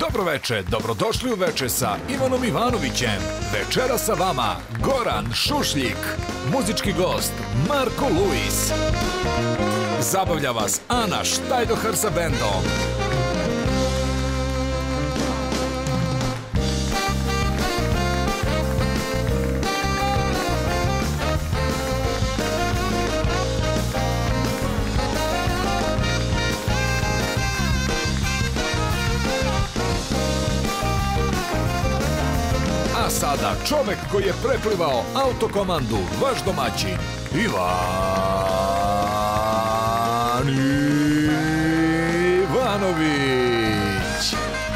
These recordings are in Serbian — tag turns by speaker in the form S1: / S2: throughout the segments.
S1: Dobroveče, dobrodošli u Veče sa Ivanom Ivanovićem. Večera sa vama Goran Šušljik, muzički gost Marko Luis. Zabavlja vas Ana Štajdohar sa bendom. Sada čovek koji je preplivao autokomandu, vaš domaćin, Ivan Ivanović.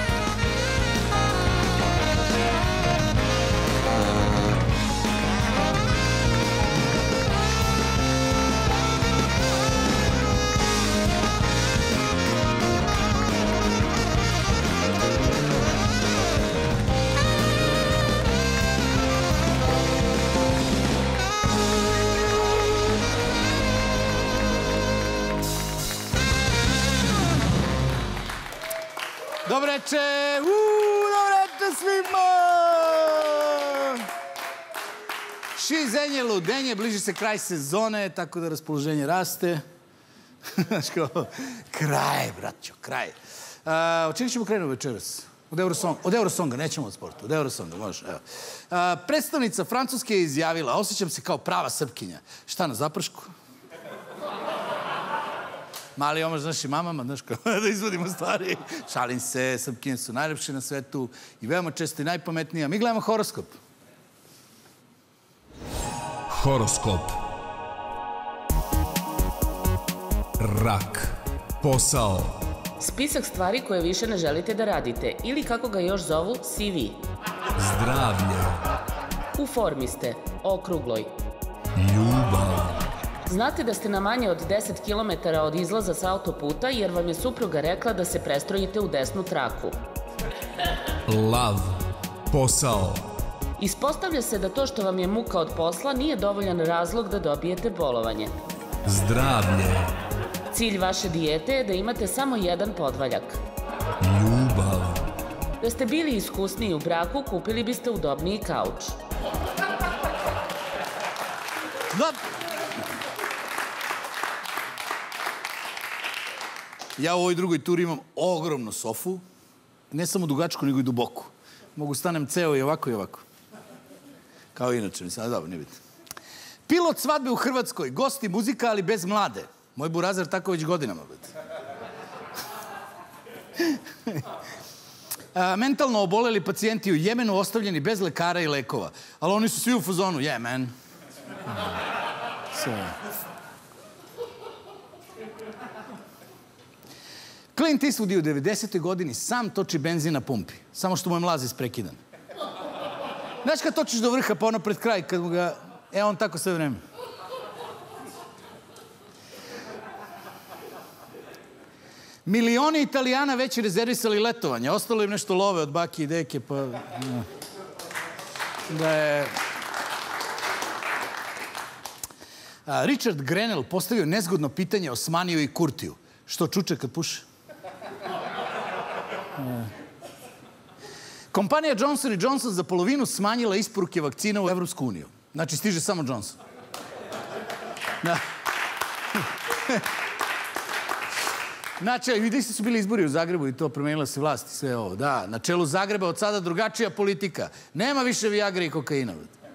S2: Dobreče, dobreče svima! Šizenje, ludenje, bliži se kraj sezone, tako da raspoloženje raste. Znaš kao, kraj, braćo, kraj. Od čega ćemo krenuti večeras? Od Eurosonga, nećemo od sporta, od Eurosonga, može, evo. Predstavnica Francuske je izjavila, osjećam se kao prava Srpkinja. Šta, na zapršku? Mali omaž našim mamama, znaš kao, da izvodimo stvari. Šalim se, Srpkinje su najlepše na svetu i veoma često i najpametnije. Mi gledamo horoskop.
S1: Horoskop. Rak. Posao.
S3: Spisak stvari koje više ne želite da radite ili kako ga još zovu CV.
S1: Zdravlje.
S3: U formi ste, okrugloj.
S1: Ljubav.
S3: Znate da ste na manje od 10 km od izlaza sa autoputa jer vam je supruga rekla da se prestrojite u desnu traku.
S1: Lav. Posao.
S3: Ispostavlja se da to što vam je muka od posla nije dovoljan razlog da dobijete bolovanje.
S1: Zdravlje.
S3: Cilj vaše dijete je da imate samo jedan podvaljak.
S1: Ljubav.
S3: Da ste bili iskusniji u braku, kupili biste udobniji kauč.
S2: Ja u ovoj drugoj turi imam ogromnu sofu, ne samo dugačku, nego i duboku. Mogu stanem ceo i ovako i ovako. Kao inače, mislim, dobro, nije bitno. Pilot svadbe u Hrvatskoj, gosti muzika, ali bez mlade. Moj burazar tako već godinama. Mentalno oboleli pacijenti u Jemenu ostavljeni bez lekara i lekova. Ali oni su svi u fazonu, yeah, man. Clint Eastwood je u 90. godini sam toči benzin na pumpi. Samo što mu je mlaz isprekidan. Znaš kad točiš do vrha, pa ono pred kraj, kad mu ga... on tako sve vreme. Milioni Italijana već rezervisali letovanje. Ostalo im nešto love od baki i deke, pa... Da je... Richard Grenell postavio nezgodno pitanje Osmaniju i Kurtiju. Što čuče kad puše? Kompanija Johnson & Johnson za polovinu smanjila isporuke vakcina u Evropsku uniju. Znači, stiže samo Johnson. Znači, vidi su bili izbori u Zagrebu i to promenila se vlast i sve ovo. Da, na čelu Zagreba od sada drugačija politika. Nema više Viagre i kokaina.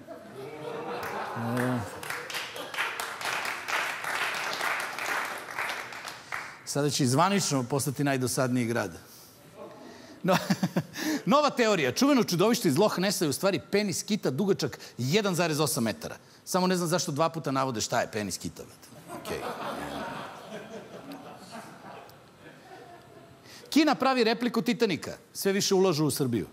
S2: Sada će zvanično postati najdosadniji grad. Nova teorija. Čuveno čudovište iz Loch Nessa je u stvari penis kita dugačak 1,8 metara. Samo ne znam zašto dva puta navode šta je penis kita. Kina pravi repliku Titanika. Sve više ulažu u Srbiju.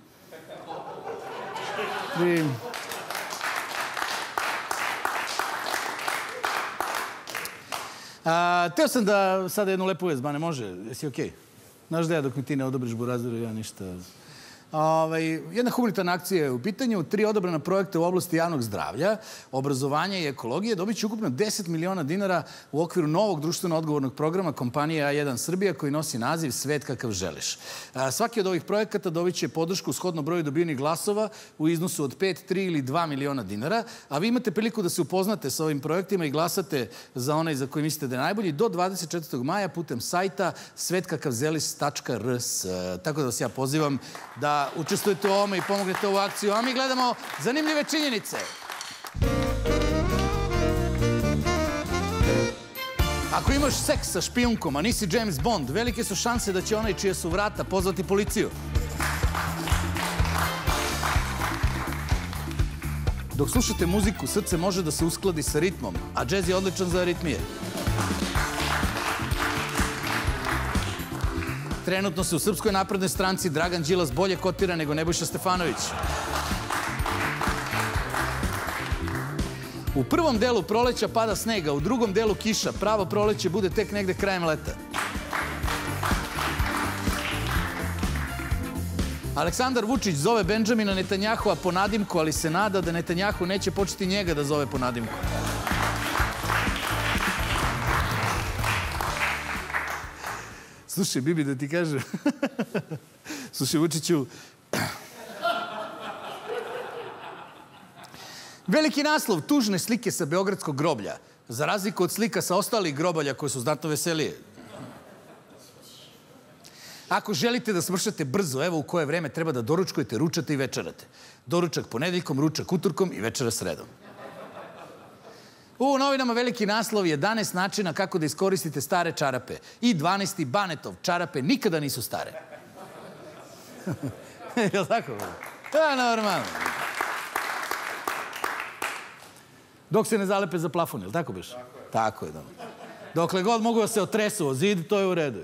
S2: Teo sam da sada jednu lepu vest, ba ne može, jesi okej? Znaš da ja dok mi ti ne odobriš burazeru, ja ništa... Jedna humanitarna akcija je u pitanju, 3 odabrana projekta u oblasti javnog zdravlja, obrazovanja i ekologije dobit će ukupno 10 miliona dinara u okviru novog društveno odgovornog programa kompanije A1 Srbija koji nosi naziv Svet kakav želiš. Svaki od ovih projekata dobit će podršku shodno broju dobijenih glasova u iznosu od 5, 3 ili 2 miliona dinara, a vi imate priliku da se upoznate sa ovim projektima i glasate za onaj za koji mislite da je najbolji do 24. maja putem sajta svetkakavzelis.rs. Tako da vas ja pozivam da učestvujete u ovome i pomognete ovu akciju. A mi gledamo zanimljive činjenice. Ako imaš seks sa špijunkom, a nisi James Bond, velike su šanse da će onaj čije su vrata pozvati policiju. Dok slušate muziku, srce može da se uskladi sa ritmom, a džez je odličan za aritmije. Trenutno se u Srpskoj naprednoj stranci Dragan Đilas bolje kotira nego Nebojša Stefanović. U prvom delu proleća pada snega, u drugom delu kiša. Pravo proleće bude tek negde krajem leta. Aleksandar Vučić zove Benjamina Netanjahua po nadimku, ali se nada da Netanjahu neće početi njega da zove po nadimku. Slušaj, Bibi, da ti kažem. Slušaj, Vučiću. Veliki naslov, tužne slike sa Beogradskog groblja. Za razliku od slika sa ostalih grobalja koje su znatno veselije. Ako želite da smršate brzo, evo u koje vreme treba da doručkujete, ručate i večerate. Doručak ponedeljkom, ručak utorkom i večera sredom. U novinama veliki naslov 11 načina kako da iskoristite stare čarape. I 12. Banetov, čarape nikada nisu stare. Je li tako? To je normalno. Dok se ne zalepe za plafon, je li tako biš? Tako je, dobro. Dokle god mogu da se otresu o zid, to je u redu.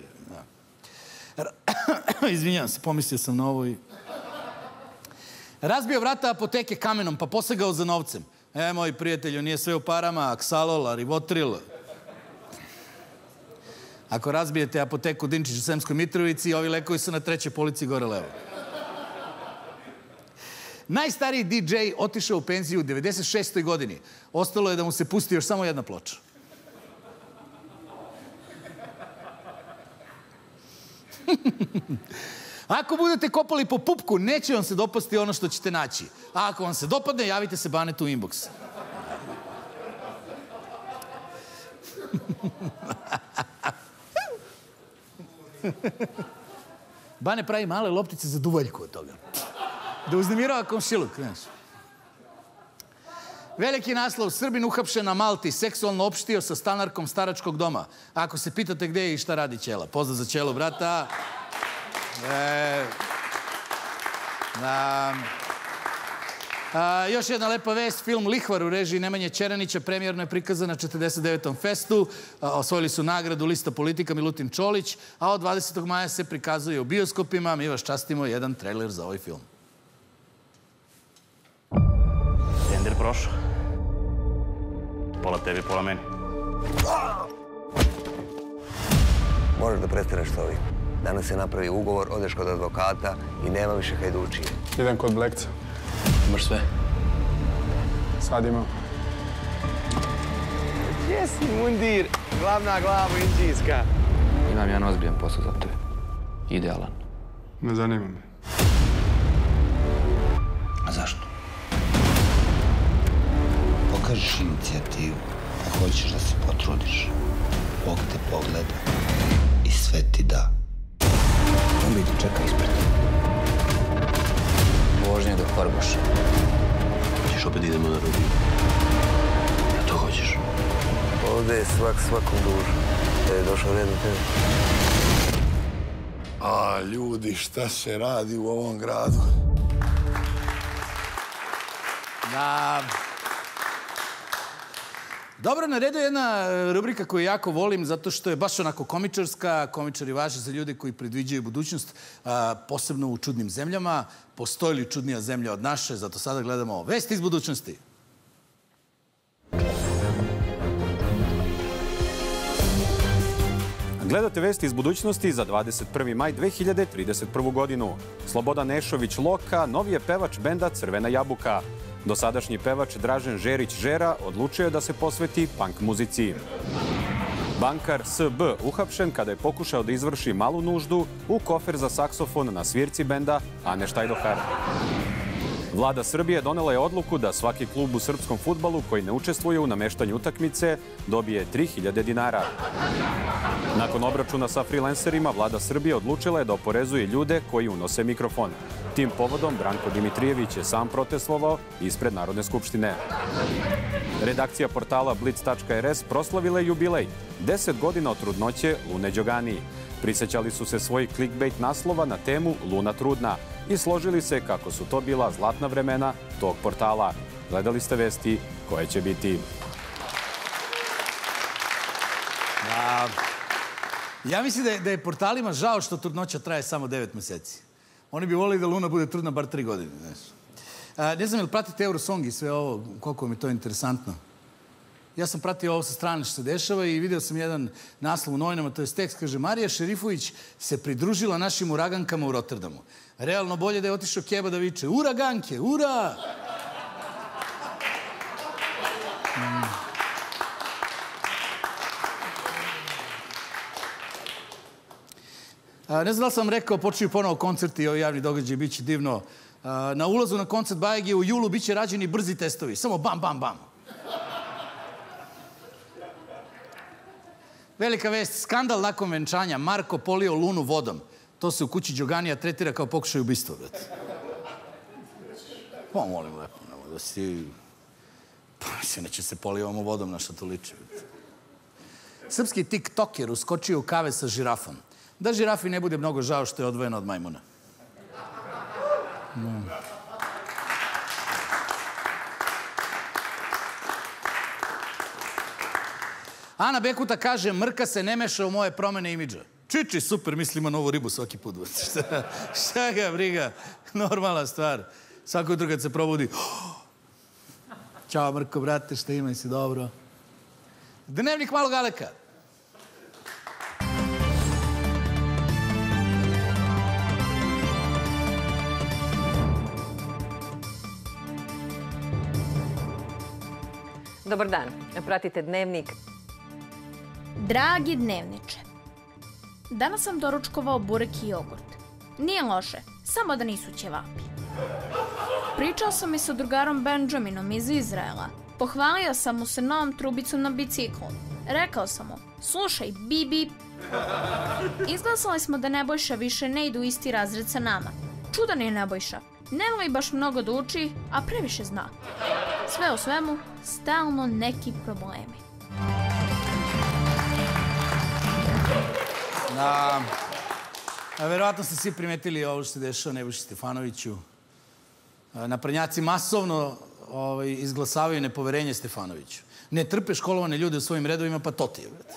S2: Izvinjam se, pomislio sam na ovo i... Razbio vrata apoteke kamenom, pa posegao za novcem. Moji prijatelju, nije sve u parama, Aksalol, Rivotril. Ako razbijete apoteku Dinčić u Sremskoj Mitrovici, ovi lekovi su na 3. polici gore levo. Najstariji DJ otišao u penziju u 96. godini. Ostalo je da mu se pusti još samo jedna ploča. Ako budete kopali po pupku, neće vam se dopasti ono što ćete naći. A ako vam se dopadne, javite se Banetu u inbox. Bane pravi male loptice za duvaljku od toga. Da uznemirava komšiluk, znaš. Veliki naslov, Srbin uhapšen na Malti, seksualno opštio sa stanarkom staračkog doma. Ako se pitate gde je i šta radi Ćela. Pozdrav za Ćelu, brata. Još jedna lepa vest, film Lihvar u režiji Nemanje Ćeranića premijerno je prikazan na 49. festu. Osvojili su nagradu Lista politika Milutin Čolić, a od 20. maja se prikazuje u bioskopima. Mi vas častimo jedan trailer za ovaj film.
S4: Tender prošao. Pola tebi, pola meni.
S5: Možeš da prestaneš s ovim. Danas se napravi ugovor, odeš kod advokata i nema više hajdučije.
S6: Idem kod Blekca.
S5: Imaš sve?
S6: Sad imam.
S5: Gdje si, mundir? Glavna glava inđijska. Imam jedan ozbiljan posao za tebe. Idealan.
S6: Ne zanima me.
S7: A zašto? Pokažiš inicijativu, a hoćeš da se potrudiš. Bog te pogleda i sve ti da. On bi te čeka ispred.
S5: Vožnje do Horgoša.
S7: Hoćeš opet idemo na robiju? Ja to hoćeš.
S5: Ovdje je svak svakom dužu. Da je došao red na tebe.
S8: A, ljudi, šta se radi u ovom gradu?
S2: Da... Dobro, na redu je jedna rubrika koju jako volim zato što je baš onako komičarska. Komičari važe za ljude koji predviđaju budućnost, posebno u čudnim zemljama. Postoji li čudnija zemlja od naše? Zato sada gledamo vesti iz budućnosti.
S9: Gledate vesti iz budućnosti za 21. maj 2031. godinu. Slobodan Nešović Loka, novi je pevač benda Crvena jabuka. Dosadašnji pevač Dražen Žerić Žera odlučio je da se posveti punk muzici. Bankar S.B. uhapšen kada je pokušao da izvrši malu nuždu u kofer za saksofon na svirci benda Ane Štajdohar. Vlada Srbije donela je odluku da svaki klub u srpskom fudbalu koji ne učestvuje u nameštanju utakmice dobije 3000 dinara. Nakon obračuna sa frilenserima, Vlada Srbije odlučila je da oporezuje ljude koji unose mikrofon. Tim povodom Branko Dimitrijević je sam protestovao ispred Narodne skupštine. Redakcija portala Blitz.rs proslavila je jubilej 10 godina od trudnoće Lune Đogani. Prisjećali su se svojih clickbait naslova na temu Luna trudna i složili se kako su to bila zlatna vremena tog portala. Gledali ste vesti koje će biti.
S2: Ja mislim da je portalima žao što trudnoća traje samo 9 meseci. Oni bi volili da Luna bude trudna bar 3 godine. Ne znam, jel pratite Eurosong i sve ovo, koliko mi je to interesantno? Ja sam pratio ovo sa strane što se dešava i vidio sam jedan naslov u novinama, to je tekst, kaže Marija Šerifović se pridružila našim uragankama u Rotterdamu. Realno bolje da je otišao Keba da viče uraganke, ura! Ne znam da li sam rekao, počinju ponovo koncerti i ovi javni događaj, bit će divno. Na ulazu na koncert Bajege u julu bit će rađeni brzi testovi. Samo bam, bam, bam. Velika vest, skandal nakon venčanja. Marko polio Lunu vodom. To se u kući Đoganija tretira kao pokušaj ubistva, brate. Pa, molim lepo, da si... Pa, mislim, neće se polijevamo vodom, na što to liči. Srpski tiktoker uskočio u kave sa žirafom. Da žirafi ne bude mnogo žao što je odvojena od majmuna. Ana Bekuta kaže, Mrka se ne meša u moje promene imidža. Čiči, super, mislimo novu ribu svaki put. Šta ga briga, normalna stvar. Svako jutro kad se probudi. Ćao, Mrko, brate, šta ima, si dobro? Dnevnik malog Aleka.
S10: Dobar dan, pratite Dnevnik.
S11: Dragi dnevniče, danas sam doručkovao burek i jogurt. Nije loše, samo da nisu ćevapi. Pričao sam i sa drugarom Benjaminom iz Izraela. Pohvalio sam mu se novom trubicom na biciklu. Rekao sam mu, slušaj, bip, bip. Izglasali smo da Nebojša više ne ide u isti razred sa nama. Čudan je Nebojša. Ne voli baš mnogo da uči, a previše zna. Sve u svemu, stalno neki problemi.
S2: Verovatno ste svi primetili ovo što se dešava Nebojši Stefanoviću. Naprednjaci masovno izglasavaju nepoverenje Stefanoviću. Ne trpe školovane ljude u svojim redovima, pa to ti je, brate.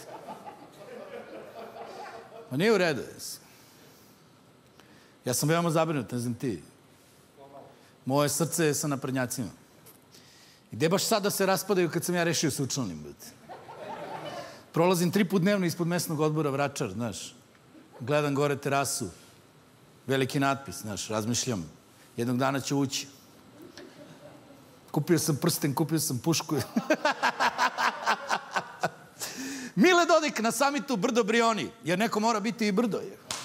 S2: Ma nije u redu, jesi. Ja sam veoma zabrinut, ne znam ti. Moje srce je sa naprednjacima. I gde baš sad da se raspadaju kad sam ja rešio se učlanim, brate? Prolazim 3 put dnevno ispod mesnog odbora Vračar, znaš. Gledam gore terasu. Veliki natpis, znaš, razmišljam. Jednog dana ću ući. Kupio sam prsten, kupio sam pušku. Mile Dodik na samitu Brdo Brioni, jer neko mora biti i brdo.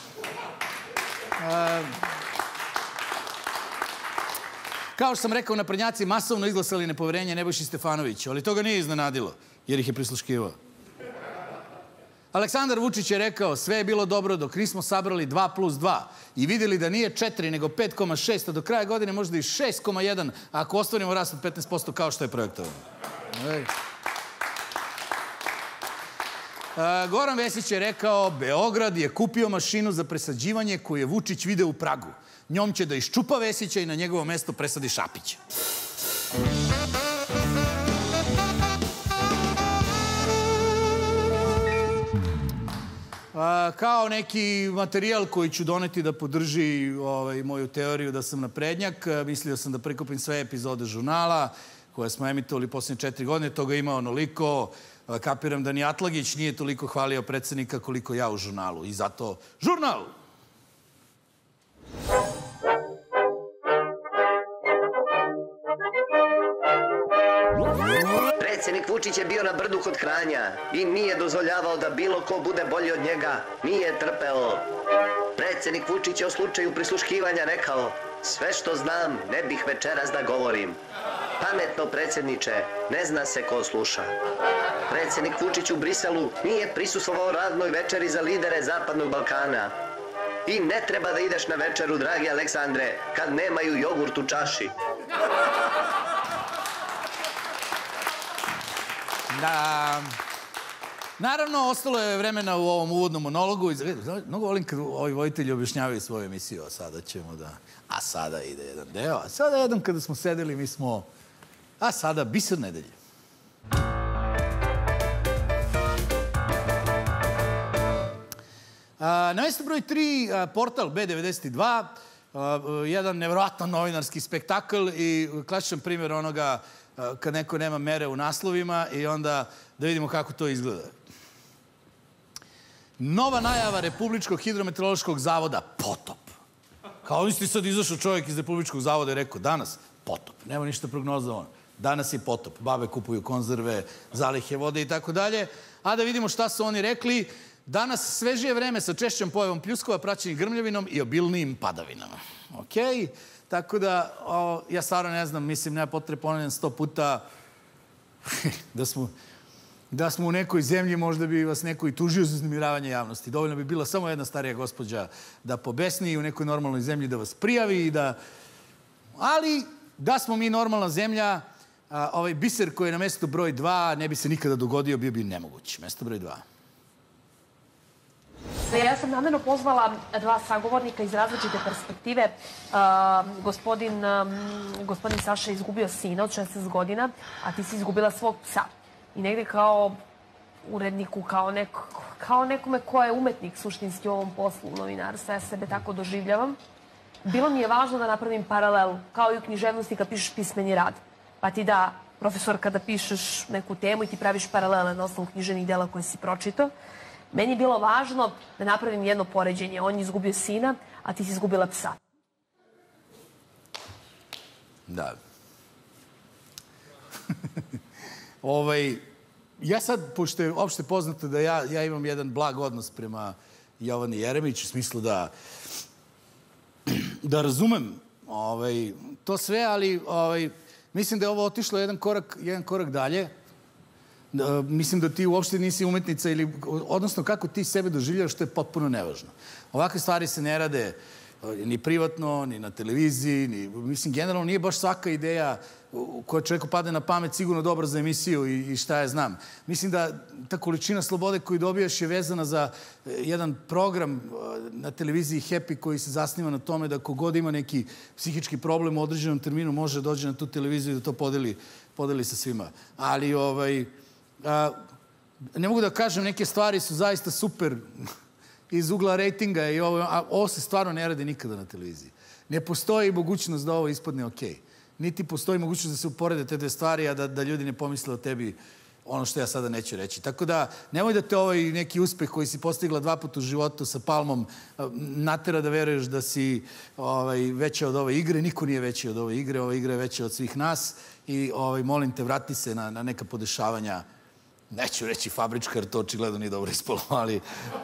S2: Kao što sam rekao, naprednjaci masovno izglasali nepoverenje Nebojši Stefanoviću, ali to ga nije iznenadilo, jer ih je prisluškivao. Aleksandar Vučić je rekao, sve je bilo dobro dok nismo sabrali 2+2 i vidjeli da nije 4 nego 5,6, a do kraja godine možda i 6,1 ako ostvarimo rast od 15% kao što je projektovano. Goran Vesić je rekao, Beograd je kupio mašinu za presađivanje koju je Vučić video u Pragu. Njom će da iščupa Vesića i na njegovo mesto presadi Šapića. Kao neki materijal koji ću doneti da podrži moju teoriju da sam naprednjak, mislio sam da prikupim sve epizode žurnala koje smo emitovali posljednje 4 godine, toga ima onoliko. kapiram da ni Atlagić nije toliko hvalio predsjednika koliko ja u žurnalu. I zato žurnal!
S12: Predsjednik Vučić je bio na brdu kod Kranja i nije dozvoljavao da bilo ko bude bolji od njega. Nije trpeo. Predsjednik Vučić je o slučaju prisluškivanja rekao: sve što znam ne bih večeras da govorim. Pametno, predsjedniče, ne zna se ko sluša. Predsjednik Vučić u Briselu nije prisustvovao radnoj večeri za lidere Zapadnog Balkana. I ne treba da ideš na večeru, dragi Aleksandre, kad nemaju jogurt u čaši.
S2: Naravno, ostalo je vremena u ovom uvodnom monologu. Mnogo volim kad ovi voditelji objašnjavaju svoju emisiju, a sada ćemo da... A sada ide jedan deo, a sada jedan kada smo sedeli, mi smo... A sada biser nedelje. Na mjestu broj 3, portal B92, jedan nevjerojatan novinarski spektakl i klasičan primjer onoga kad neko nema mere u naslovima i onda da vidimo kako to izgleda. Nova najava Republičkog hidrometeorološkog zavoda, potop. Kao isti sad izašao čovjek iz Republičkog zavoda i rekao, danas potop, nema ništa prognoza ono. Danas je potop, babe kupuju konzerve, zalihe vode i tako dalje. A da vidimo šta su oni rekli. Danas svežije vreme sa češćom pojavom pljuskova, praćenih grmljavinom i obilnijim padavinama. Okej? Tako da, ja stvarno ne znam, mislim, nema potrebe ponavljam 100 puta da smo u nekoj zemlji, možda bi vas neko i tužio za uznemiravanje javnosti. Dovoljno bi bila samo jedna starija gospođa da pobesni i u nekoj normalnoj zemlji da vas prijavi i da... Ali, da smo mi normalna zemlja, ovaj biser koji je na mjestu broj 2 ne bi se nikada dogodio, bio bi nemoguć. Mjesto broj 2.
S13: Ja sam namjerno pozvala dva sagovornika iz različite perspektive. Gospodin Saša je izgubio sina od 16 godina, a ti si izgubila svog psa. I negdje kao uredniku, kao nekome ko je umetnik suštinski u ovom poslu novinarstva, ja sebe tako doživljavam. Bilo mi je važno da napravim paralel, kao i u književnosti kad pišeš pismeni rad. Pa ti da, profesor, kada pišeš neku temu i ti praviš paralele na osnovu književnih dela koje si pročitao, meni je bilo važno da napravim jedno poređenje. On je izgubio sina, a ti si izgubila psa.
S2: Da. Ja sad, pošto je opšte poznato da ja imam jedan blag odnos prema Jovani Jeremić, u smislu da razumem to sve, ali mislim da je ovo otišlo jedan korak dalje. Mislim da ti uopšte nisi umetnica ili, odnosno kako ti sebe doživljavaš, što je potpuno nevažno. Ovakve stvari se ne rade ni privatno, ni na televiziji, mislim, generalno nije baš svaka ideja koja čovjeku padne na pamet sigurno dobra za emisiju i šta ja znam. Mislim da ta količina slobode koju dobijaš je vezana za jedan program na televiziji Happy koji se zasniva na tome da kogod ima neki psihički problem u određenom terminu može dođe na tu televiziju i da to podeli sa svima. Ali ne mogu da kažem, neke stvari su zaista super iz ugla rejtinga i ovo se stvarno ne radi nikada na televiziji. Ne postoji mogućnost da ovo ispadne okej. Niti postoji mogućnost da se uporede te dve stvari, a da ljudi ne pomisle o tebi ono što ja sada neću reći. Tako da, nemoj da te ovaj neki uspeh koji si postigla 2 puta u životu sa Palmom natera da veruješ da si veća od ove igre. Niko nije veći od ove igre. Ova igra je veća od svih nas. I molim te, vrati se na neka podešavanja. Neću reći fabrička, jer to očigledno nije dobro ispalo, ali...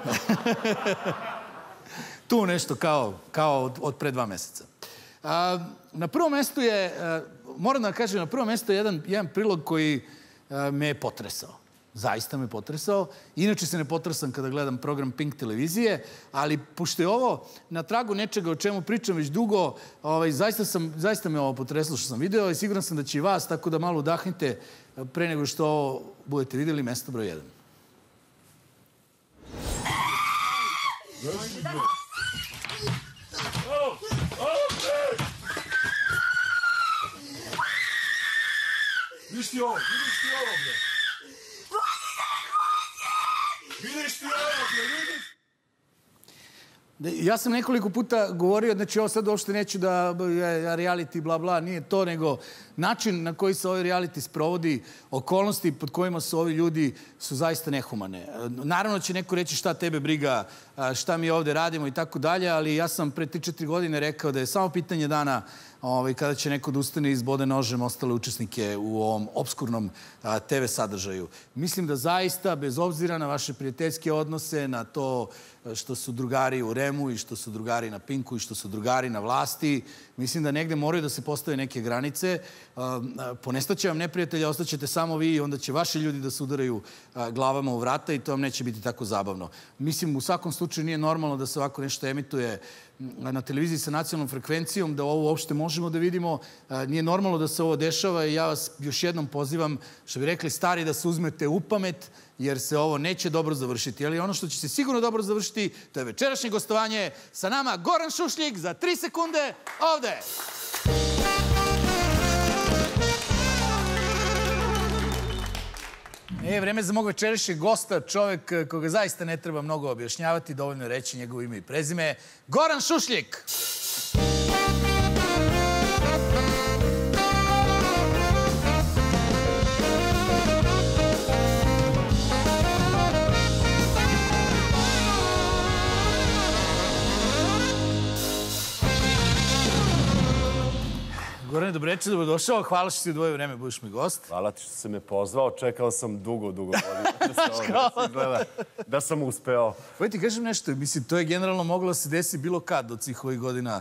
S2: Tu nešto kao od pre 2 meseca. Na prvom mjestu je, moram da kažem, na prvom mjestu je jedan prilog koji me je potresao. Zaista me potresao. Inače se ne potresam kada gledam program Pink televizije, ali pošto je ovo na tragu nečega o čemu pričam već dugo, zaista me ovo potreslo što sam video i siguran sam da će i vas, tako da malo udahnite pre nego što ovo budete vidjeli. Mjesto broj 1.
S14: Vidiš ti ovo, bre. Vidiš ti ovo, bre, vidiš?
S2: Ja sam nekoliko puta govorio, znači ovo sad uopšte neću da reality bla bla, nije to, nego način na koji se ovaj reality sprovodi, okolnosti pod kojima su ovi ljudi su zaista nehumane. Naravno će neko reći šta tebe briga, šta mi ovde radimo i tako dalje, ali ja sam pre 3-4 godine rekao da je samo pitanje dana kada će neko da ustane i izbode nožem ostale učesnike u ovom obskurnom TV sadržaju. Mislim da zaista, bez obzira na vaše prijateljske odnose, na to što su drugari u REM-u i što su drugari na Pinku i što su drugari na vlasti, mislim da negde moraju da se postave neke granice. Ponestaće vam neprijatelja, ostaćete samo vi i onda će vaši ljudi da se udaraju glavama u vrata i to vam neće biti tako zabavno. Mislim, u svakom slučaju nije normalno da se ovako nešto emituje na televiziji sa nacionalnom frekvencijom, da ovo uopšte možemo da vidimo. Nije normalno da se ovo dešava i ja vas još jednom pozivam, što bi rekli stari, da se uzmete u pamet, jer se ovo neće dobro završiti. Ali ono što će se sigurno dobro završiti, to je večerašnje gostovanje. Sa nama Goran Šušljik za 3 sekunde ovde. Vreme za mog večerašnjeg gosta, čovek koga zaista ne treba mnogo objašnjavati, dovoljno je reći njegovo ime i prezime, Goran Šušljik! Gorane, dobreče, dobrodošao. Hvala što si odvojio vreme, budiš mi gost.
S15: Hvala ti što si me pozvao. Čekao sam dugo godina da sam uspeo.
S2: Ovo ti kažem nešto, mislim, to je generalno moglo da se desi bilo kad od svih ovih godina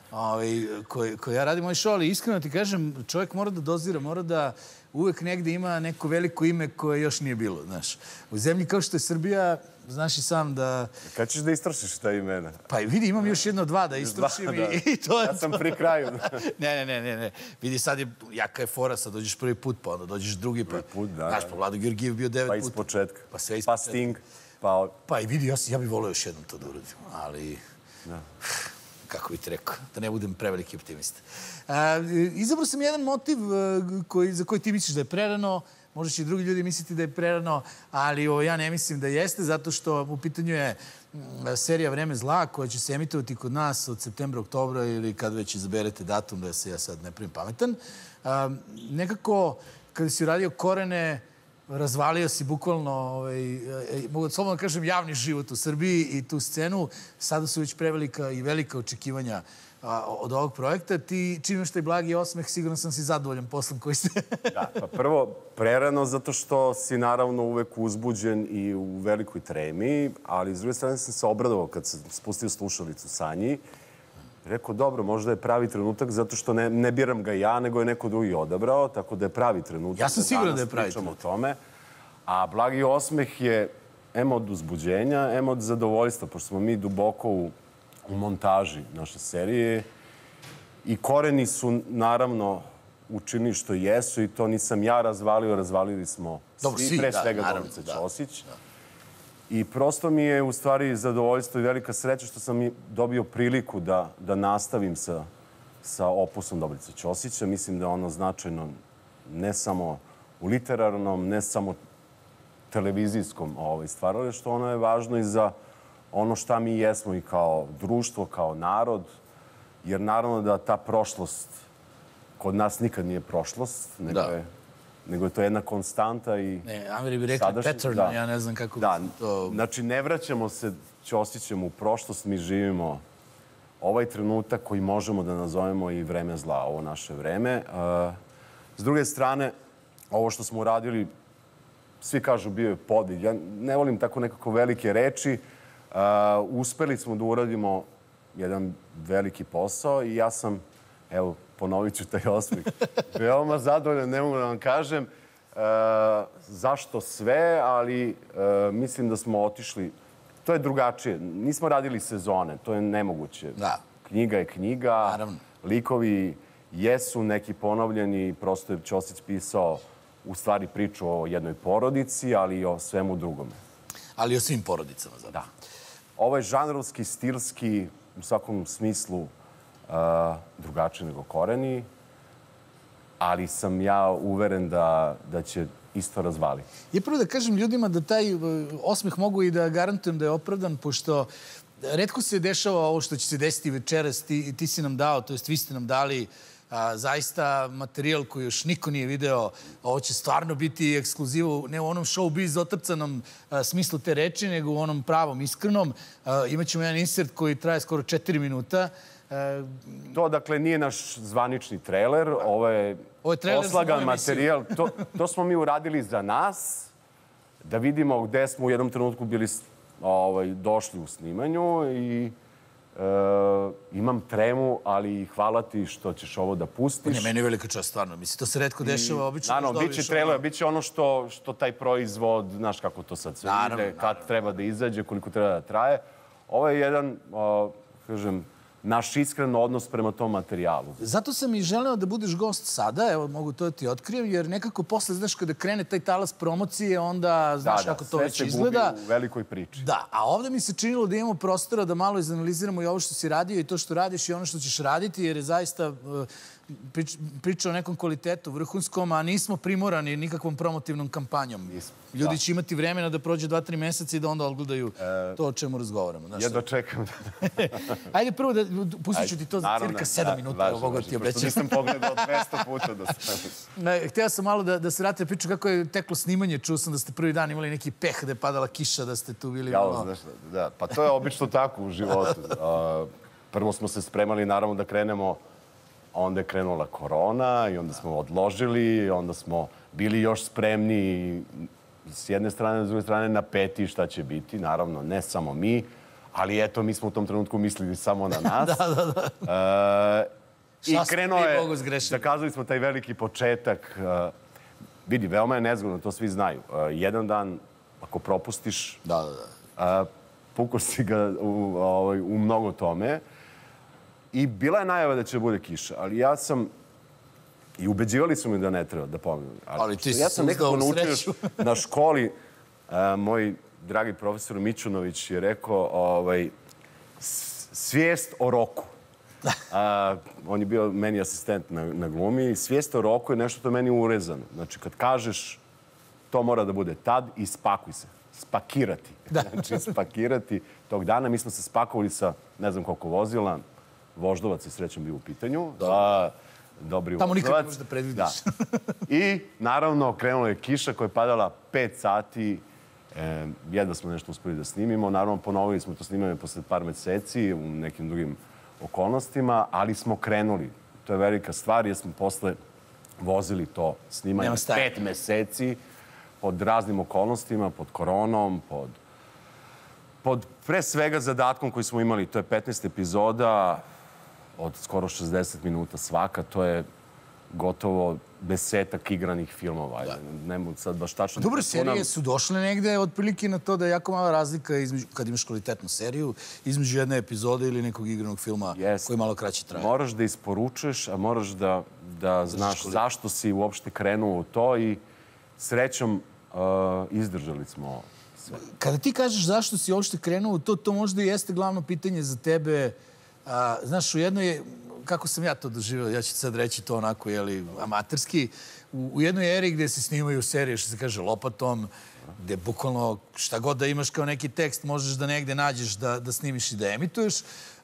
S2: koje ja radim ovaj show, ali iskreno ti kažem, čovjek mora da dozira, mora da uvek negde ima neko veliko ime koje još nije bilo, znaš. U zemlji kao što je Srbija, znaš i sam da...
S15: Kad ćeš da istrošiš ta imena?
S2: Pa vidi, imam još 1-2 da istrošim i to je...
S15: Ja sam pri kraju.
S2: Ne. Vidi, sad je, jaka je fora, sad dođeš prvi put, pa onda dođeš drugi, pa... Znaš, pa Vlado Georgijev bio 9 puta.
S15: Pa iz početka.
S2: Pa sve iz
S15: početka.
S2: Pa
S15: Sting.
S2: Pa i vidi, ja bih volio još jednom to da uradim, ali... Kako bih ti rekao, da ne budem preveliki optimista. Izabrao sam jedan motiv za koji ti misliš da je prerano, možda će i drugi ljudi misliti da je prerano, ali ja ne mislim da jeste, zato što u pitanju je serija Vreme zla koja će se emitovati kod nas od septembra, oktobra ili kad već izaberete datum, da se ja sad ne primim pametan. Nekako, kada si uradio Korene, razvalio si bukvalno, mogu da slobodno kažem, javni život u Srbiji i tu scenu. Sada su već prevelika i velika očekivanja od ovog projekta. Ti, čim imaš taj blagi osmeh, sigurno sam si zadovoljan poslom koji ste...
S15: Da, pa prvo, prerano zato što si naravno uvek uzbuđen i u velikoj tremi, ali s druge strane sam se obradovao kad sam spustio slušalicu Sanji. Rekao, dobro, možda je pravi trenutak zato što ne biram ga ja, nego je neko drugi odabrao, tako da je pravi trenutak.
S2: Ja sam siguran da je pravi trenutak.
S15: O tome. A blagi osmeh je em od uzbuđenja, em od zadovoljstva, pošto smo mi duboko u montaži naše serije. I Koreni su, naravno, učinili što jesu i to nisam ja razvalio, razvalili smo svi, pre svega Dobrica Ćosić. I prosto mi je u stvari zadovoljstvo i velika sreća što sam dobio priliku da nastavim sa opusom Dobrice Ćosića. Mislim da je ono značajno ne samo u literarnom, ne samo televizijskom stvaralaštvu, što ono je važno i za ono šta mi jesmo i kao društvo, kao narod. Jer naravno da ta prošlost kod nas nikad nije prošlost, nego je to jedna konstanta i...
S2: Ne, Ameri bi rekli pattern, ja ne znam kako bi to...
S15: Znači, ne vraćamo se Ćosićem u prošlost, mi živimo ovaj trenutak koji možemo da nazovemo i vreme zla, ovo naše vreme. S druge strane, ovo što smo uradili, svi kažu bio je podvig. Ja ne volim tako nekako velike reči. Uspeli smo da uradimo jedan veliki posao i ja sam, evo, ponovit ću taj osmeh, veoma zadovoljan, ne mogu da vam kažem zašto sve, ali mislim da smo otišli, to je drugačije. Nismo radili sezone, to je nemoguće. Knjiga je knjiga, likovi jesu neki ponovljeni, prosto je Ćosić pisao u stvari priču o jednoj porodici, ali i o svemu drugome.
S2: Ali i o svim porodicama, zapravo.
S15: Da. Ovo je žanrovski, stilski, u svakom smislu drugačiji nego Koreni, ali sam ja uveren da će isto razvaliti.
S2: Je prvo da kažem ljudima da taj osmeh mogu i da garantujem da je opravdan, pošto retko se dešava ovo što će se desiti večeras. Ti si nam dao, to jest vi ste nam dali zaista materijal koji još niko nije video. Ovo će stvarno biti ekskluzivo, ne u onom showbiz otrcanom smislu te reči, nego u onom pravom, iskrenom. Imaćemo jedan insert koji traje skoro 4 minuta.
S15: To, dakle, nije naš zvanični trailer. Ovo je oslagan materijal. To smo mi uradili za nas, da vidimo gde smo u jednom trenutku bili došli u snimanju i imam tremu, ali hvala ti što ćeš ovo da pustiš.
S2: Meni je velika čast, stvarno. Mislim, to se retko dešava, obično.
S15: Naravno, bit će trailer, bit će ono što taj proizvod, znaš kako to sad sve ide, kad treba da izađe, koliko treba da traje. Ovo je jedan, kažem, naš iskren odnos prema tom materijalu.
S2: Zato sam i želeo da budeš gost sada, evo mogu to da ti otkrijem, jer nekako posle, znaš, kada krene taj talas promocije, onda znaš kako to već izgleda.
S15: Sve se gubi u velikoj priči.
S2: Da, a ovde mi se činilo da imamo prostora da malo izanaliziramo i ovo što si radio i to što radiš i ono što ćeš raditi, jer je zaista priča o nekom kvalitetu vrhunskom, a nismo primorani nikakvom promotivnom kampanjom. Ljudi će imati vremena da prođe 2-3 meseca i da onda odgledaju to o čemu razgovaramo.
S15: Jedva čekam.
S2: Ajde prvo da pustit ću ti to za cirka 7 minuta. Ovo ti obećam.
S15: Pošto nisam pogledao 200 puta do sada.
S2: Htio sam malo da se vrate priču kako je teklo snimanje. Čuo sam da ste prvi dan imali neki peh, da je padala kiša, da ste tu bili...
S15: Da, pa to je obično tako u životu. Prvo smo se spremali, naravno, da krenemo. Onda je krenula korona i onda smo odložili, onda smo bili još spremni s jedne strane, s druge strane napeti šta će biti. Naravno, ne samo mi, ali eto, mi smo u tom trenutku mislili samo na nas. I krenuo je, zakazali smo taj veliki početak. Vidi, veoma je nezgodno, to svi znaju. Jedan dan, ako propustiš, pukoš si ga u mnogo tome. I bila je najava da će bude kiša, ali ja sam... I ubeđivali su mi da ne treba da pomenem.
S2: Ali ti si
S15: ja sam nekako naučio na školi. Moj dragi profesor Mićunović je rekao svijest o roku. On je bio meni asistent na glumi. Svijest o roku je nešto što je meni urezano. Znači, kad kažeš to mora da bude tad i spakuj se. Spakirati. Znači, spakirati tog dana. Mi smo se spakovali sa ne znam koliko vozila. Voždovac je srećom bio u pitanju. Dobri
S2: tamo
S15: voždovac.
S2: Tamo nikad ne možeš da predvidiš.
S15: I, naravno, krenula je kiša koja je padala 5 sati. Jedva smo nešto uspeli da snimimo. Naravno, ponovili smo to snimanje posle par meseci u nekim drugim okolnostima, ali smo krenuli. To je velika stvar jer smo posle vozili to snimanje 5 meseci pod raznim okolnostima, pod koronom, pod pre svega zadatkom koji smo imali. To je 15 epizoda od skoro 60 minuta svaka. To je gotovo 10-ak igranih filmova. Ne mogu sad baš tačno...
S2: Dobre serije su došle negde otprilike na to da je jako mala razlika kad imaš kvalitetnu seriju između jedne epizode ili nekog igranog filma koji malo kraće traje.
S15: Moraš da isporučuješ, a moraš da znaš zašto si uopšte krenuo u to i srećom izdržali smo sve.
S2: Kada ti kažeš zašto si uopšte krenuo u to, to možda i jeste glavno pitanje za tebe. Znaš, u jednoj, kako sam ja to doživio, ja ću sad reći to onako, amaterski, u jednoj eri gde se snimaju serije, što se kaže, lopatom, gde bukvalno šta god da imaš kao neki tekst, možeš da negde nađeš da snimiš i da emituješ,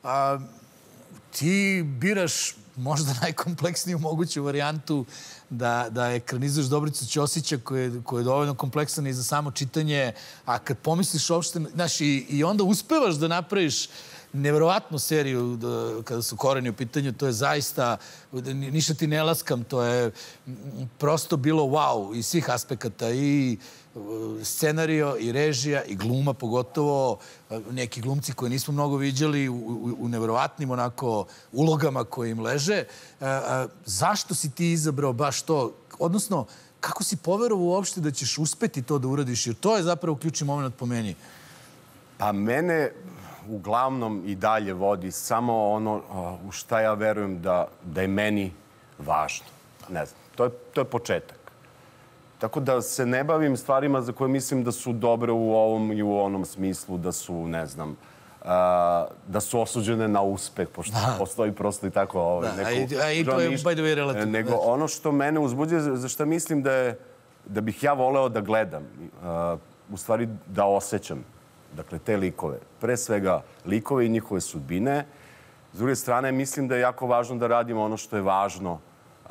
S2: ti biraš možda najkompleksniju moguću varijantu da ekranizuješ Dobricu Ćosića koji je dovoljno kompleksan i za samo čitanje, a kad pomisliš uopšte, znaš, i onda uspevaš da napraviš neverovatnu seriju kada su Koreni u pitanju, to je zaista, ništa ti ne laskam, to je prosto bilo wow iz svih aspekata, i scenario, i režija, i gluma, pogotovo neki glumci koje nismo mnogo viđali u neverovatnim onako ulogama koje im leže. Zašto si ti izabrao baš to? Odnosno, kako si poverovao uopšte da ćeš uspeti to da uradiš? Jer to je zapravo ključni moment po meni.
S15: Pa mene uglavnom i dalje vodi samo ono u šta ja verujem da je meni važno. Ne znam, to je početak. Tako da se ne bavim stvarima za koje mislim da su dobre u ovom i u onom smislu, da su, ne znam, da su osuđene na uspeh, pošto postoji prosto i tako neko...
S2: I to je, by the way, relativno.
S15: Nego ono što mene uzbuđuje, za što mislim da bih ja voleo da gledam, u stvari da osjećam Dakle, te likove. Pre svega likove i njihove sudbine. S druge strane, mislim da je jako važno da radimo ono što je važno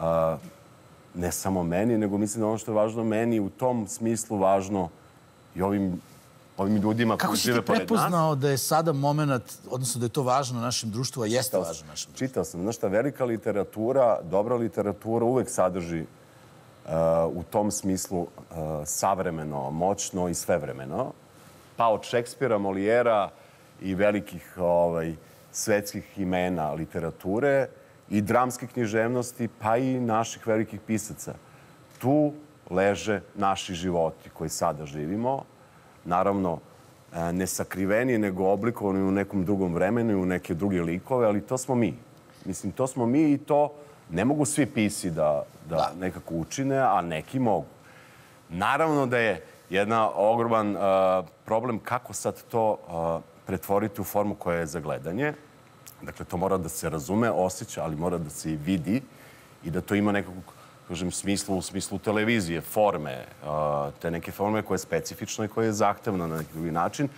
S15: ne samo meni, nego mislim da ono što je važno meni u tom smislu važno i ovim ljudima koji žive pored nas.
S2: Kako si ti prepoznao da je sada moment, odnosno da je to važno našem društvu, a jeste važno našem društvu?
S15: Čitao sam. Znaš šta, velika literatura, dobra literatura uvek sadrži u tom smislu savremeno, moćno i svevremeno. Pa od Šekspira, Molijera i velikih svetskih imena literature i dramske književnosti, pa i naših velikih pisaca. Tu leže naši životi koji sada živimo. Naravno, ne sakriveni, nego oblikovani u nekom drugom vremenu i u neke druge likove, ali to smo mi. Mislim, to smo mi i to ne mogu svi pisci da nekako učine, a neki mogu. Naravno da je jedan ogroman problem kako sad to pretvoriti u formu koja je za gledanje. Dakle, to mora da se razume, osjeća, ali mora da se i vidi i da to ima nekakvog, kažem, smislu u smislu televizije, forme, te neke forme koja je specifična i koja je zahtevna na neki drugi način.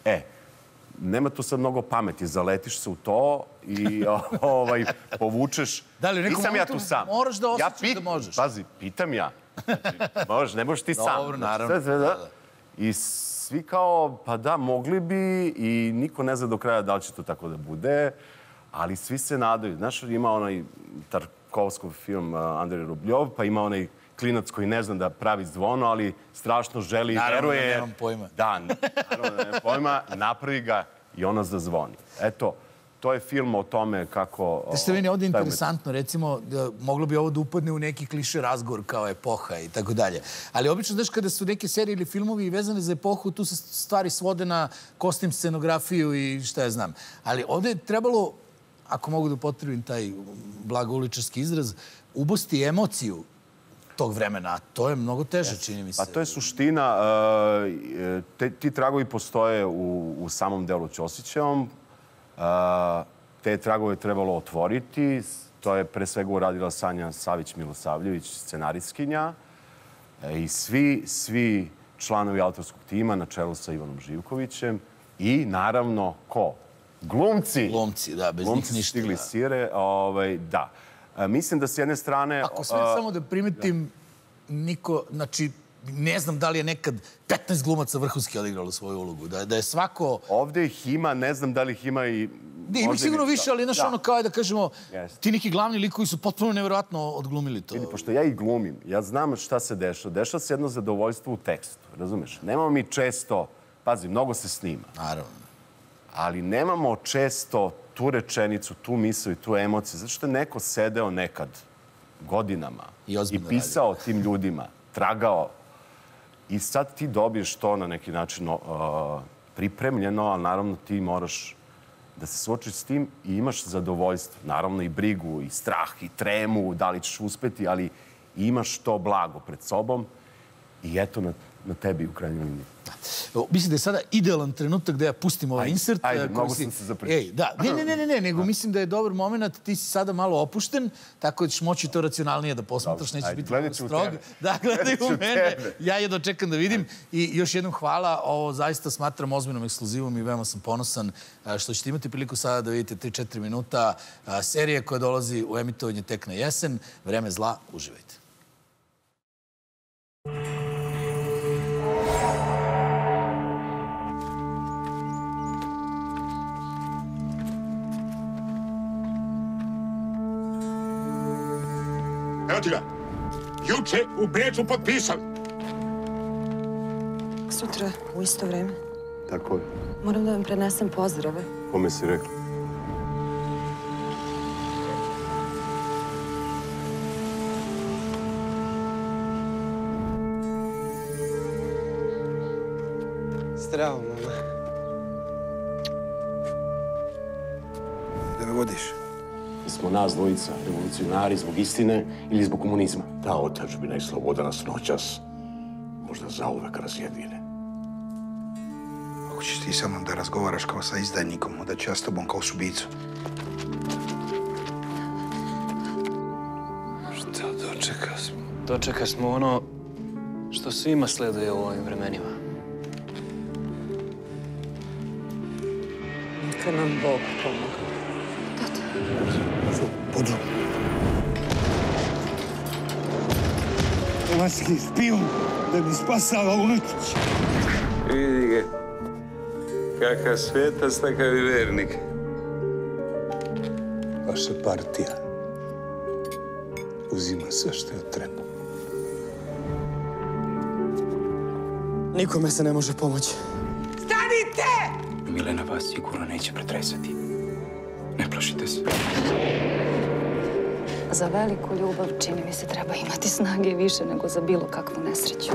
S15: Nema tu sad mnogo pameti, zaletiš se u to i povučeš.
S2: Da li u nekom momentu moraš da osjećaš da možeš?
S15: Pazi, pitam ja. Možeš, ne možeš ti sam.
S2: Dobro, naravno.
S15: I svi kao, pa da, mogli bi i niko ne zna do kraja da li će to tako da bude, ali svi se nadaju. Znaš, ima onaj Tarkovskog film Andrej Rubljov, pa ima onaj klinac koji ne zna da pravi zvono, ali strašno želi i veruje.
S2: Naravno da nemam pojma.
S15: Da, naravno da nemam pojma, napravi ga i ono zazvoni. Eto, to je film o tome kako...
S2: Da što meni ovdje interesantno, recimo, moglo bi ovo da upadne u neki kliše razgovor kao epoha i tako dalje. Ali obično, znaš, kada su neke serije ili filmovi vezane za epohu, tu se stvari svode na kostim, scenografiju i šta ja znam. Ali ovdje je trebalo, ako mogu da upotrebim taj blagouličarski izraz, ubosti emociju tog vremena. To je mnogo teže, čini mi se.
S15: Pa to je suština. Ti tragovi postoje u samom delu Ćosićevom. Te tragove trebalo otvoriti. To je pre svega uradila Sanja Savić-Milosavljević, scenaristkinja. I svi članovi autorskog tima na čelu sa Ivanom Živkovićem. I naravno, ko? Glumci.
S2: Glumci, da, bez njih ništa.
S15: Glumci stigli sire, da. Mislim da s jedne strane...
S2: Ako sve samo da primetim, niko, znači, ne znam da li je nekad 15 glumaca vrhunski odigralo svoju ulogu. Da je svako...
S15: Ovdje ih ima, ne znam da li ih ima i...
S2: Ima sigurno više, ali znaš ono kao je da kažemo, ti neki glavni likovi su potpuno nevjerojatno odglumili to.
S15: Vidi, pošto ja ih glumim, ja znam šta se dešava. Dešava se jedno zadovoljstvo u tekstu, razumeš? Nemamo mi često, pazi, mnogo se snima.
S2: Naravno.
S15: Ali nemamo često tu rečenicu, tu misao i tu emociju. Zato što je neko sedeo nekad godinama i pisao tim ljudima, tragao. I sad ti dobiješ to na neki način pripremljeno, ali naravno ti moraš da se suočiš s tim i imaš zadovoljstvo. Naravno i brigu, i strah, i tremu, da li ćeš uspeti, ali imaš to blago pred sobom i eto na tebi u krajnjoj liniji.
S2: Mislim da je sada idealan trenutak da ja pustim ovaj insert.
S15: Ajde, mnogo sam se zapričao.
S2: Ne, nego mislim da je dobar moment. Ti si sada malo opušten, tako da ćeš moći to racionalnije da posmatraš. Neće biti mnogo strog. Da, gledaj u mene. Ja je dočekam da vidim. I još jednom hvala. Ovo zaista smatram ozbiljnom ekskluzivom i veoma sam ponosan što ćete imati priliku sada da vidite 3-4 minuta serije koja dolazi u emitovanje tek na jesen. Vreme zla, uživajte.
S14: Evo ti ga. Juče u Beču potpisali.
S16: Sutra u isto vreme.
S15: Tako je.
S16: Moram da vam prenesem pozdrave.
S15: Kome si rekla?
S7: Zdravo, mama.
S17: Da me vodiš?
S18: Smo nas dvojica revolucionari zbog istine ili zbog komunizma. Ta otadžbina i sloboda nas noćas možda zauvek razjedine.
S17: Ako ćeš ti sa mnom da razgovaraš kao sa izdajnikom, onda ću ja s tobom kao s ubicom.
S7: Šta dočeka smo? Dočeka smo ono što svima sleduje u ovim vremenima.
S16: Neka nam Bog pomoga.
S17: Budu. Hrvatski špijun da mi spasava unučić.
S19: Vidi ga. Kakav svetac, takav i vernik.
S17: Vaša partija uzima sve što je treba.
S20: Nikome se ne može pomoći.
S16: Stanite!
S7: Milena vas sigurno neće pretresati. Ne plašite se.
S21: Za veliku ljubav, čini mi se, treba imati snage više nego za bilo kakvu nesreću.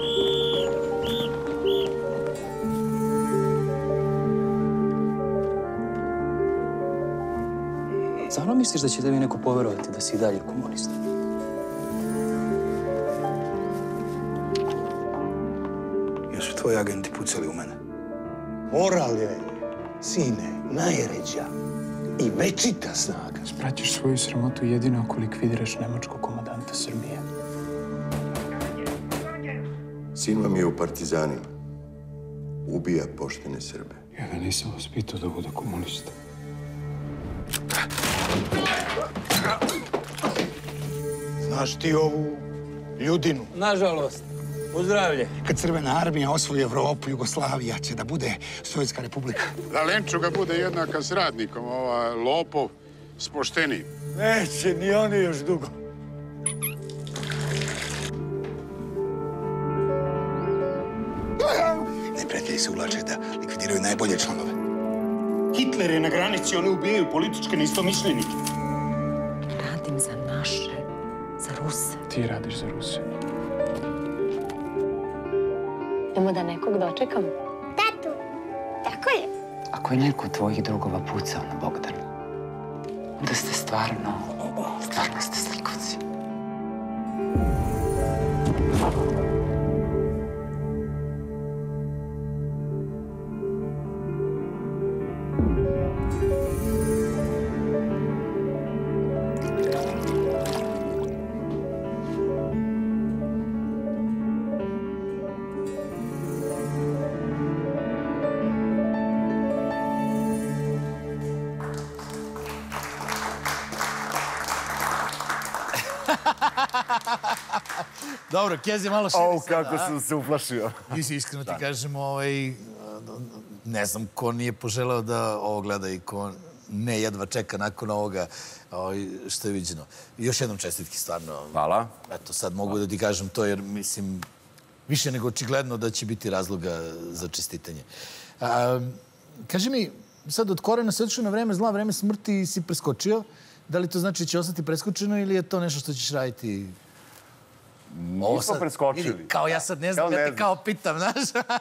S20: Stvarno misliš da će tebi neko poverovati da si i dalje komunista?
S17: Jesu tvoji agenti pucali u mene? Moral je, sine, najređa i večita snaga.
S6: Spraćiš svoju sramotu jedino ako likvidiraš nemačkog komandanta Srbije.
S22: Sin vam je u partizanima. Ubija poštene Srbe.
S6: Ja ga nisam vaspitao da bude komunista.
S17: Znaš ti ovu Ljudinu?
S20: Nažalost. Uzdravlje.
S17: Kad Crvena armija osvoji Evropu, Jugoslavija će da bude Sovjetska republika.
S14: Da Lenčuga bude jednaka s radnikom, lopov s poštenim.
S17: Neće, ni oni još dugo. Neprijatelji se uvlače da likvidiraju najbolje članove.
S14: Hitler je na granici, oni ubijaju političke neistomišljenike.
S21: Radim za naše, za Ruse.
S6: Ti radiš za Ruse.
S21: Idemo da nekog dočekam.
S23: Tatu, tako je.
S7: Ako je neko od tvojih drugova pucao na Bogdana, onda ste stvarno ste slikovci.
S2: Dobro, Kez je malo širi sada.
S15: Kako sam se uplašio.
S2: Iskreno ti kažem, ne znam ko nije poželeo da ovo gleda i ko ne jedva čeka nakon ovoga što je viđeno. Još jednom čestitki, stvarno.
S15: Hvala.
S2: Eto, sad mogu da ti kažem to, jer mislim, više nego očigledno da će biti razloga za čestitanje. Kaži mi, sad od korena se otišao na vreme zla, vreme smrti si preskočio. Da li to znači da će ostati preskočeno ili je to nešto što ćeš raditi?
S15: Nismo preskočili.
S2: Kao ja sad ne znam, ja te kao pitam, znaš?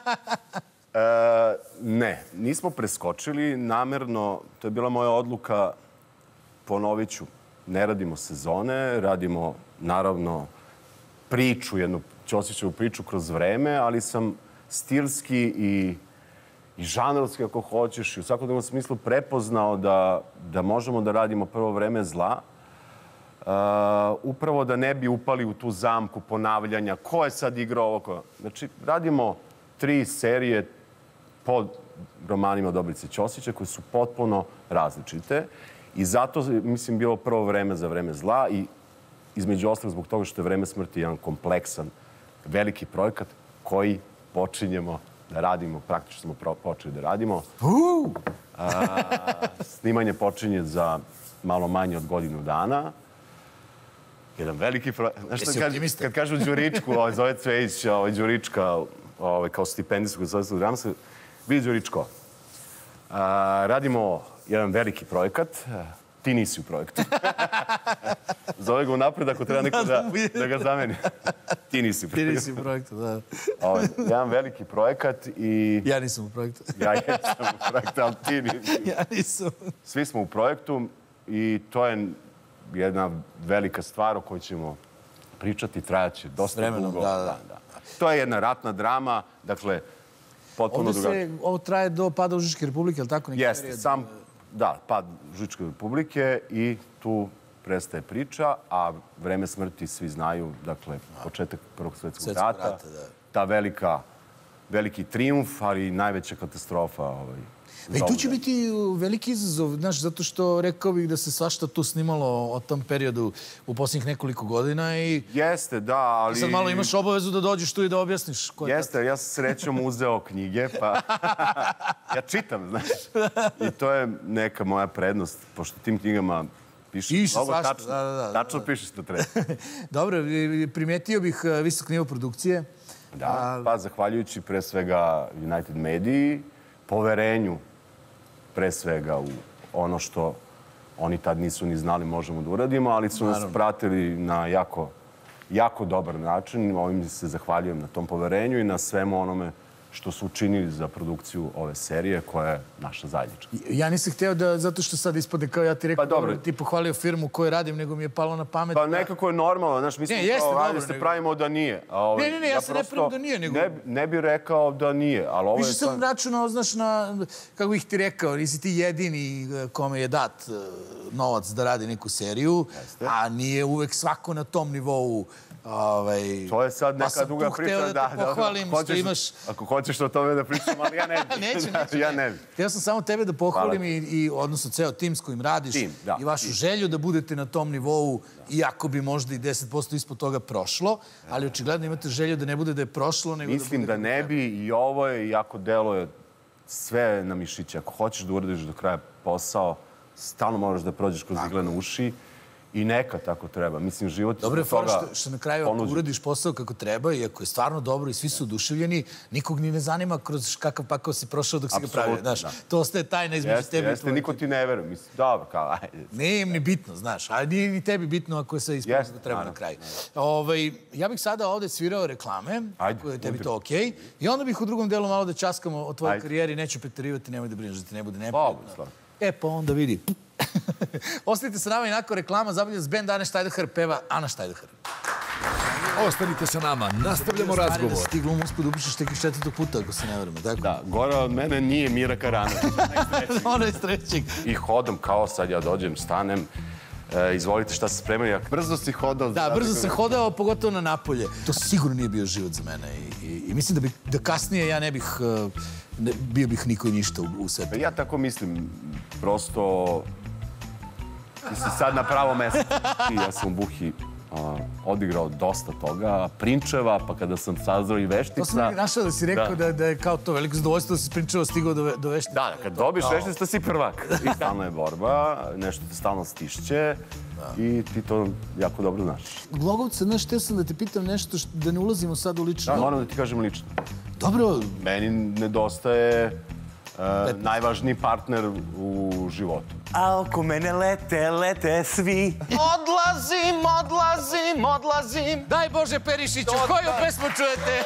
S15: Ne, nismo preskočili. Namerno, to je bila moja odluka, ponovit ću, ne radimo sezone, radimo, naravno, priču, jednu Ćosićevu priču kroz vreme, ali sam stilski i žanrovski, ako hoćeš, i u svakodnevnom smislu prepoznao da možemo da radimo prvo vreme zla, upravo da ne bi upali u tu zamku ponavljanja. Ko je sad igrao ovo? Znači, radimo 3 serije pod romanima Dobrice Ćosića koje su potpuno različite i zato, mislim, bilo prvo vreme za vreme zla i između ostalog zbog toga što je Vreme smrti jedan kompleksan, veliki projekat koji počinjemo da radimo, praktično smo počeli da radimo. Snimanje počinje za malo manje od godinu dana. Jedan veliki projekat. Znaš što kad kažu Đuričku, zove Cvejić, Đurička, kao stipendijsku za Sovjetskog dramska, vidi Đuričko. Radimo jedan veliki projekat. Ti nisi u projektu. Zove ga unapred ako treba neko da ga zameni. Ti nisi u projektu.
S2: Ti nisi u projektu, da.
S15: Jedan veliki projekat i...
S2: Ja nisam u projektu.
S15: Ja jesam u projektu, ali ti nisi.
S2: Ja nisam.
S15: Svi smo u projektu i to je jedna velika stvar o kojoj ćemo pričati, trajaće dosta dugo. Da. To je jedna ratna drama, dakle, potpuno drugačije.
S2: Ovo traje do pada Užičke republike, ali tako?
S15: Jeste, da, pad Užičke republike i tu prestaje priča, a Vreme smrti svi znaju, dakle, početak Prvog svjetskog rata, ta veliki trijumf, ali i najveća katastrofa
S2: I tu će biti veliki izazov, znaš, zato što rekao bih da se svašta tu snimalo o tom periodu u posljednjih nekoliko godina i...
S15: Jeste, da, ali...
S2: Sad malo imaš obavezu da dođeš tu i da objasniš ko je...
S15: Jeste, ja sam srećom uzeo knjige, pa... Ja čitam, znaš. I to je neka moja prednost, pošto tim knjigama pišeš mnogo tačno. Tačno pišeš što treba.
S2: Dobro, primetio bih visok nivo produkcije.
S15: Da, pa zahvaljujući pre svega United Mediji, poverenju pre svega u ono što oni tad nisu ni znali možemo da uradimo, ali su nas pratili na jako dobar način. Ovim se zahvaljujem na tom poverenju i na svemu onome što su učinili za produkciju ove serije koja je naša zajednička.
S2: Ja nisam hteo da, zato što sad ispade kao ja ti rekao, ti pohvalio firmu koju radim, nego mi je palo na pamet.
S15: Pa nekako je normalno, znaš, mislim da se pravimo da nije.
S2: Ne, ja se ne pravim da nije, nego...
S15: Ne bih rekao da nije, ali ovo je...
S2: Više sam računao, znaš, na, kako bih ti rekao, nisi ti jedini kome je dat novac da radi neku seriju, a nije uvek svako na tom nivou.
S15: To je sad neka druga priča.
S2: Da te pohvalim što imaš...
S15: Ako hoćeš o tome da pričam, ali ja ne bih.
S2: Neću.
S15: Ja ne bih.
S2: Htio sam samo tebe da pohvalim i odnosno ceo tim s kojim radiš i vašu želju da budete na tom nivou, iako bi možda i 10% ispod toga prošlo, ali očigledno imate želju da ne bude da je prošlo, nego
S15: mislim da ne bi i ovo je, iako delo je sve na mišiće. Ako hoćeš da uradiš do kraja posao, stalno moraš da prođeš kroz iglene uši. I neka tako treba. Mislim, život...
S2: Dobro je fora što na kraju ako uradiš posao kako treba i ako je stvarno dobro i svi su oduševljeni, nikog ni ne zanima kroz kakav pakao si prošao dok si ga pravio. Znaš, to ostaje tajna između tebe i tvojeg.
S15: Jeste, niko ti ne veruje. Mislim, dobro, kao, ajde.
S2: Nije im ni bitno, znaš, ali nije ni tebi bitno ako je sve ispod kako treba na kraju. Ja bih sada ovde svirao reklame, koje je tebi to okej, i onda bih u drugom delu malo da časkamo o tvojoj karijeri, neću preterivati, nemoj da brineš da ti ne bude neprijatno. Pa onda vidi. Ostanite sa nama i nakon reklama zabavlja s band Ane Štajdohar, peva Ana Štajdohar.
S1: Ostanite sa nama, nastavljamo razgovor.
S2: Ti glumu uspod upišeš tek iz 4. puta, ako se ne verimo, tako?
S15: Da, gore od mene nije Mira Karanović.
S2: Ona je strećeg.
S15: I hodam kao sad ja dođem, stanem, izvolite šta se spremaju. Brzo si hodao.
S2: Da, brzo sam hodao, pogotovo na napolje. To sigurno nije bio život za mene i mislim da kasnije ja ne bih... bio bih niko i ništa u svetu.
S15: Ja tako mislim. Prosto... Ti si sad na pravo mesto. Ja sam u Buhi odigrao dosta toga. Prinčeva, pa kada sam sazrao i Veštica...
S2: To sam našao da si rekao da je kao to veliko zadovoljstvo da si Prinčeva stigao do Veštica.
S15: Da, kad dobiš Veštica si prvak. I stalno je borba, nešto te stalno stišće i ti to jako dobro znaš.
S2: Glogovce, znaš, htio sam da te pitam nešto, da ne ulazimo sad u lično.
S15: Da, moram da ti kažem lično.
S2: Dobro.
S15: Meni nedostaje najvažniji partner u životu.
S3: A oko mene lete svi. Odlazim.
S2: Daj Bože Perišiću, koju pesmu čujete?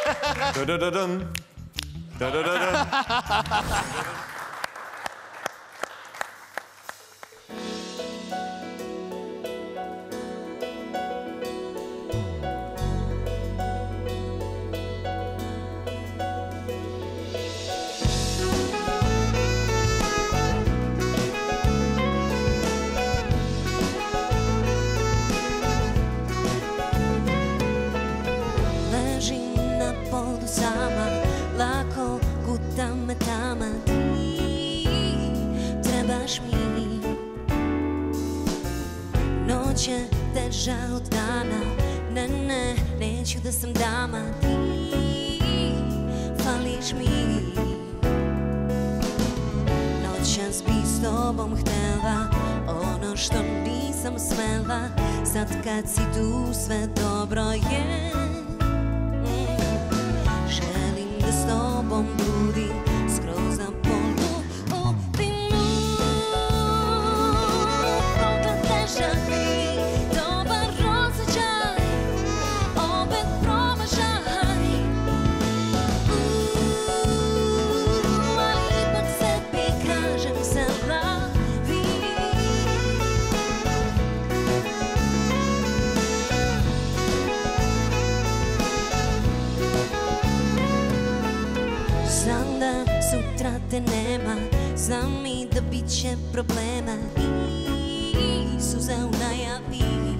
S4: Teža od dana, ne, neću da sam dama, ti fališ mi. Noćas bi s tobom htela ono što nisam smela, sad kad si tu sve dobro je. Želim da s tobom budim skroz na polu opinu. Proklad težak mi te nema, znam i da bit će problema i suza u najavi.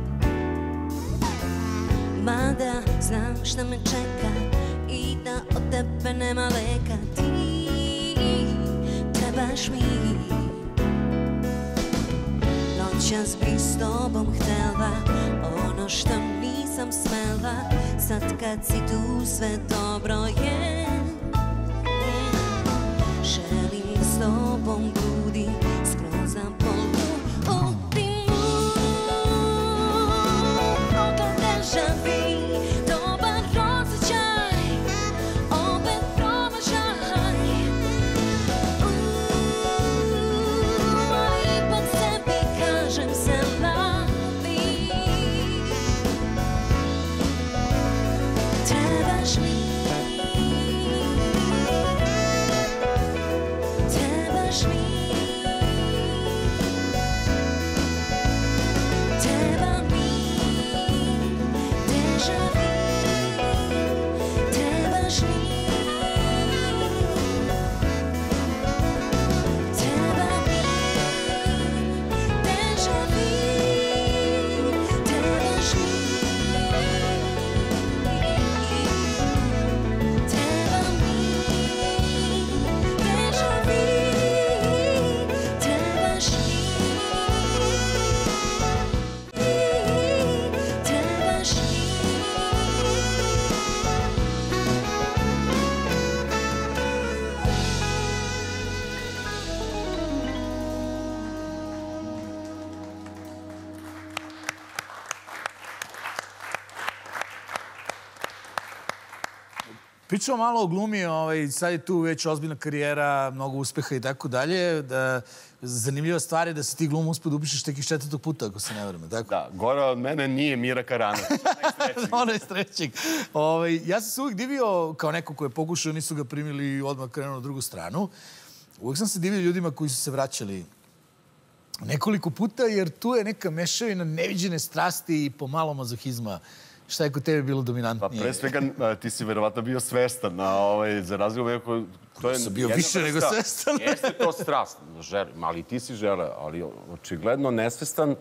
S4: Mada znam šta me čeka i da od tebe nema leka. Ti trebaš mi. Noćas bi s tobom htela ono što nisam smela, sad kad si tu sve dobro je. Želim s tobom budi skroz za polu u dimu. Odladeža vi, dobar osjećaj, opet promašaj. A ipak sebi kažem se lavi. Trebaš mi.
S2: Pričamo malo o glumi, sad je tu već ozbiljna karijera, mnogo uspeha i tako dalje. Zanimljiva stvar je da si ti glumu uspio da upišeš tek iz 4. puta, ako se ne vreme, tako?
S15: Da, gore od mene nije Mira Karanović.
S2: Ona je strećeg. Ja sam se uvijek divio, kao neko ko je pokušao, nisu ga primili i odmah krenuo na drugu stranu. Uvijek sam se divio ljudima koji su se vraćali nekoliko puta, jer tu je neka mešavina neviđene strasti i pomalo mazohizma. Šta je kod tebe bilo dominantnije?
S15: Pa pre svega ti si verovatno bio svestan, za razliku neko...
S2: Ja sam bio više nego svestan.
S15: Jeste to strast, ali ti si žele, ali očigledno nesvestan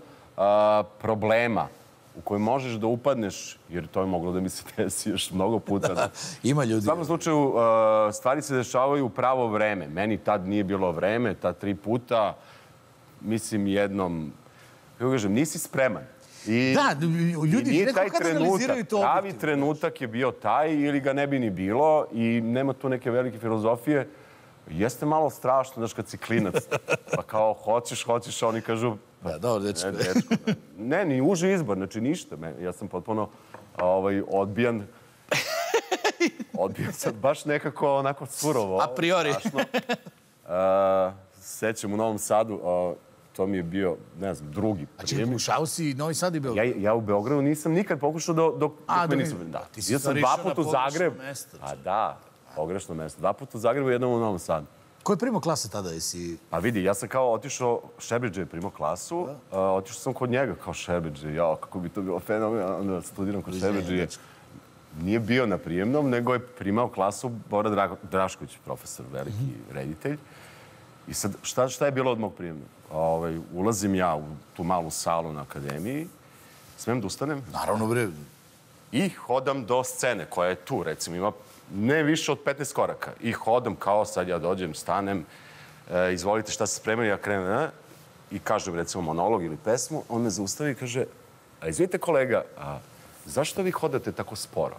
S15: problema u koji možeš da upadneš, jer to je moglo da mi se desi još mnogo puta.
S2: Ima ljudi.
S15: U svakom slučaju, stvari se dešavaju u pravo vreme. Meni tad nije bilo vreme, ta 3 puta, mislim jednom, kako kažem, nisi spreman.
S2: Da, ljudi
S15: rekao kada analiziraju to. Pravi trenutak je bio taj ili ga ne bi ni bilo i nema tu neke velike filozofije. Jeste malo strašno, znaš, kad si klinac. Pa kao, hoćeš, a oni kažu...
S2: Da, dobro, dečko.
S15: Ne, ni uži izbor, znači ništa. Ja sam potpuno odbijan. Odbijan sam baš nekako onako surovo.
S2: A priori.
S15: Sećam u Novom Sadu, to mi je bio, ne znam, drugi.
S2: A če pokušao si Novi Sad i Beograd?
S15: Ja u Beogradu nisam nikad pokušao dok me nisam... Da,
S2: ti sam 2
S15: puta u Zagreb. A da, pogrešno mesto. 2 puta u Zagrebu, jednom u Novom Sadu.
S2: Ko je primao klase tada?
S15: Pa vidi, ja sam kao otišao, Šerbedžija je primao klasu, otišao sam kod njega kao Šerbedžija, kako bi to bilo fenomenalno, onda studiram kod Šerbedžije. Nije bio na prijemnom, nego je primao klasu Bora Drašković, profesor, veliki reditelj. I sad, šta je bilo od mog prijemnog? Ulazim ja u tu malu salu na akademiji, smijem da ustanem?
S2: Naravno, bre.
S15: I hodam do scene koja je tu, recimo, ima ne više od 15 koraka. I hodam kao sad ja dođem, stanem, izvolite šta se spremaju, ja krenem, i kažem, recimo, monolog ili pesmu, on me zaustavi i kaže, a izvinite kolega, zašto vi hodate tako sporo?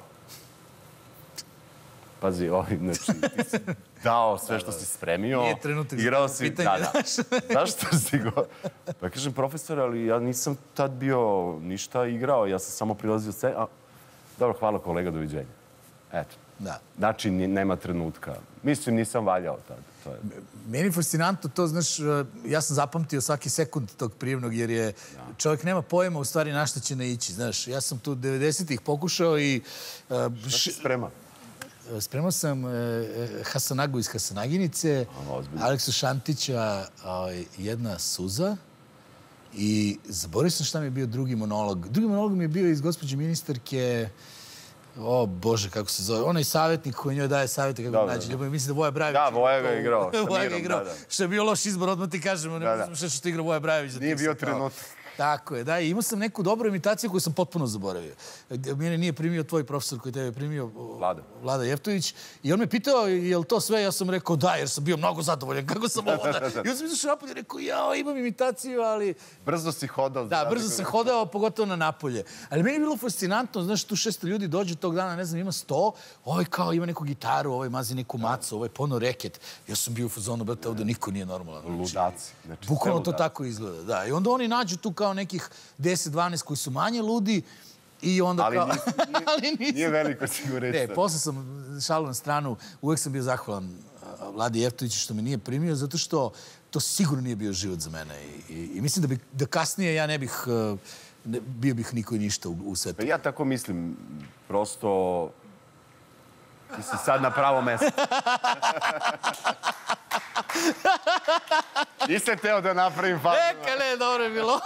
S15: Pazi, znači, ti si dao sve što si spremio.
S2: Nije trenutak za pitanje,
S15: znaš. Zašto si go... Pa kažem, profesor, ali ja nisam tad bio ništa igrao, ja sam samo prilazio scenu. Dobro, hvala kolega, doviđenja. Eto. Znači, nema trenutka. Mislim, nisam valjao tad.
S2: Meni je fascinantno to, znaš, ja sam zapamtio svaki sekund tog prijemnog, jer je čovjek nema pojma u stvari na šta će naići, znaš. Ja sam tu 90-ih pokušao i...
S15: Šta si spremao?
S2: Spremao sam Hasanagu iz Hasanaginice, Aleksu Šantića, Jedna suza, i zaboravio sam šta mi je bio drugi monolog. Drugi monolog mi je bio iz gospođe ministarke, o Bože, kako se zove, onaj savjetnik koji njoj daje savjete kako nađe ljubav. Mislim da Voja Brajević...
S15: Da, Voja ga je igrao.
S2: Voja ga je igrao. Što je bio loš izbor, odmah ti kažemo, ne znam što igra Voja Brajević.
S15: Nije bio trenutak.
S2: Tako je, da. I imao sam neku dobru imitaciju koju sam potpuno zaboravio. Mene nije primio tvoj profesor koji tebe je primio, Vlada Jeftović. I on me pitao, je li to sve? Ja sam rekao da, jer sam bio mnogo zadovoljan kako sam ovo da. I on sam izašao napolje i rekao, ja, imam imitaciju, ali...
S15: Brzo si hodao.
S2: Da, brzo sam hodao, pogotovo na napolje. Ali meni je bilo fascinantno, znaš, tu 600 ljudi dođe tog dana, ne znam, ima 100, ovaj kao ima neku gitaru, ovaj mazi neku macu, ovaj pono reket. Ja sam bio u fazonu, brate, ovdje niko nije normalan.
S15: Ludaci.
S2: Bukvalno to tako izgleda, da. I onda oni nađu tu kao nekih 10-12 koji su manje ludi i onda kao...
S15: Ali nije veliko sigurista.
S2: Ne, posle sam šalu na stranu, uvek sam bio zahvalan Vladi Jeftoviću što me nije primio, zato što to sigurno nije bio život za mene. I mislim da kasnije ja ne bih... bio bih niko i ništa u svetu.
S15: Ja tako mislim. Prosto... Ti si sad na pravo mesto. Nisam teo da napravim fazu.
S2: Neka, ne, dobro je bilo.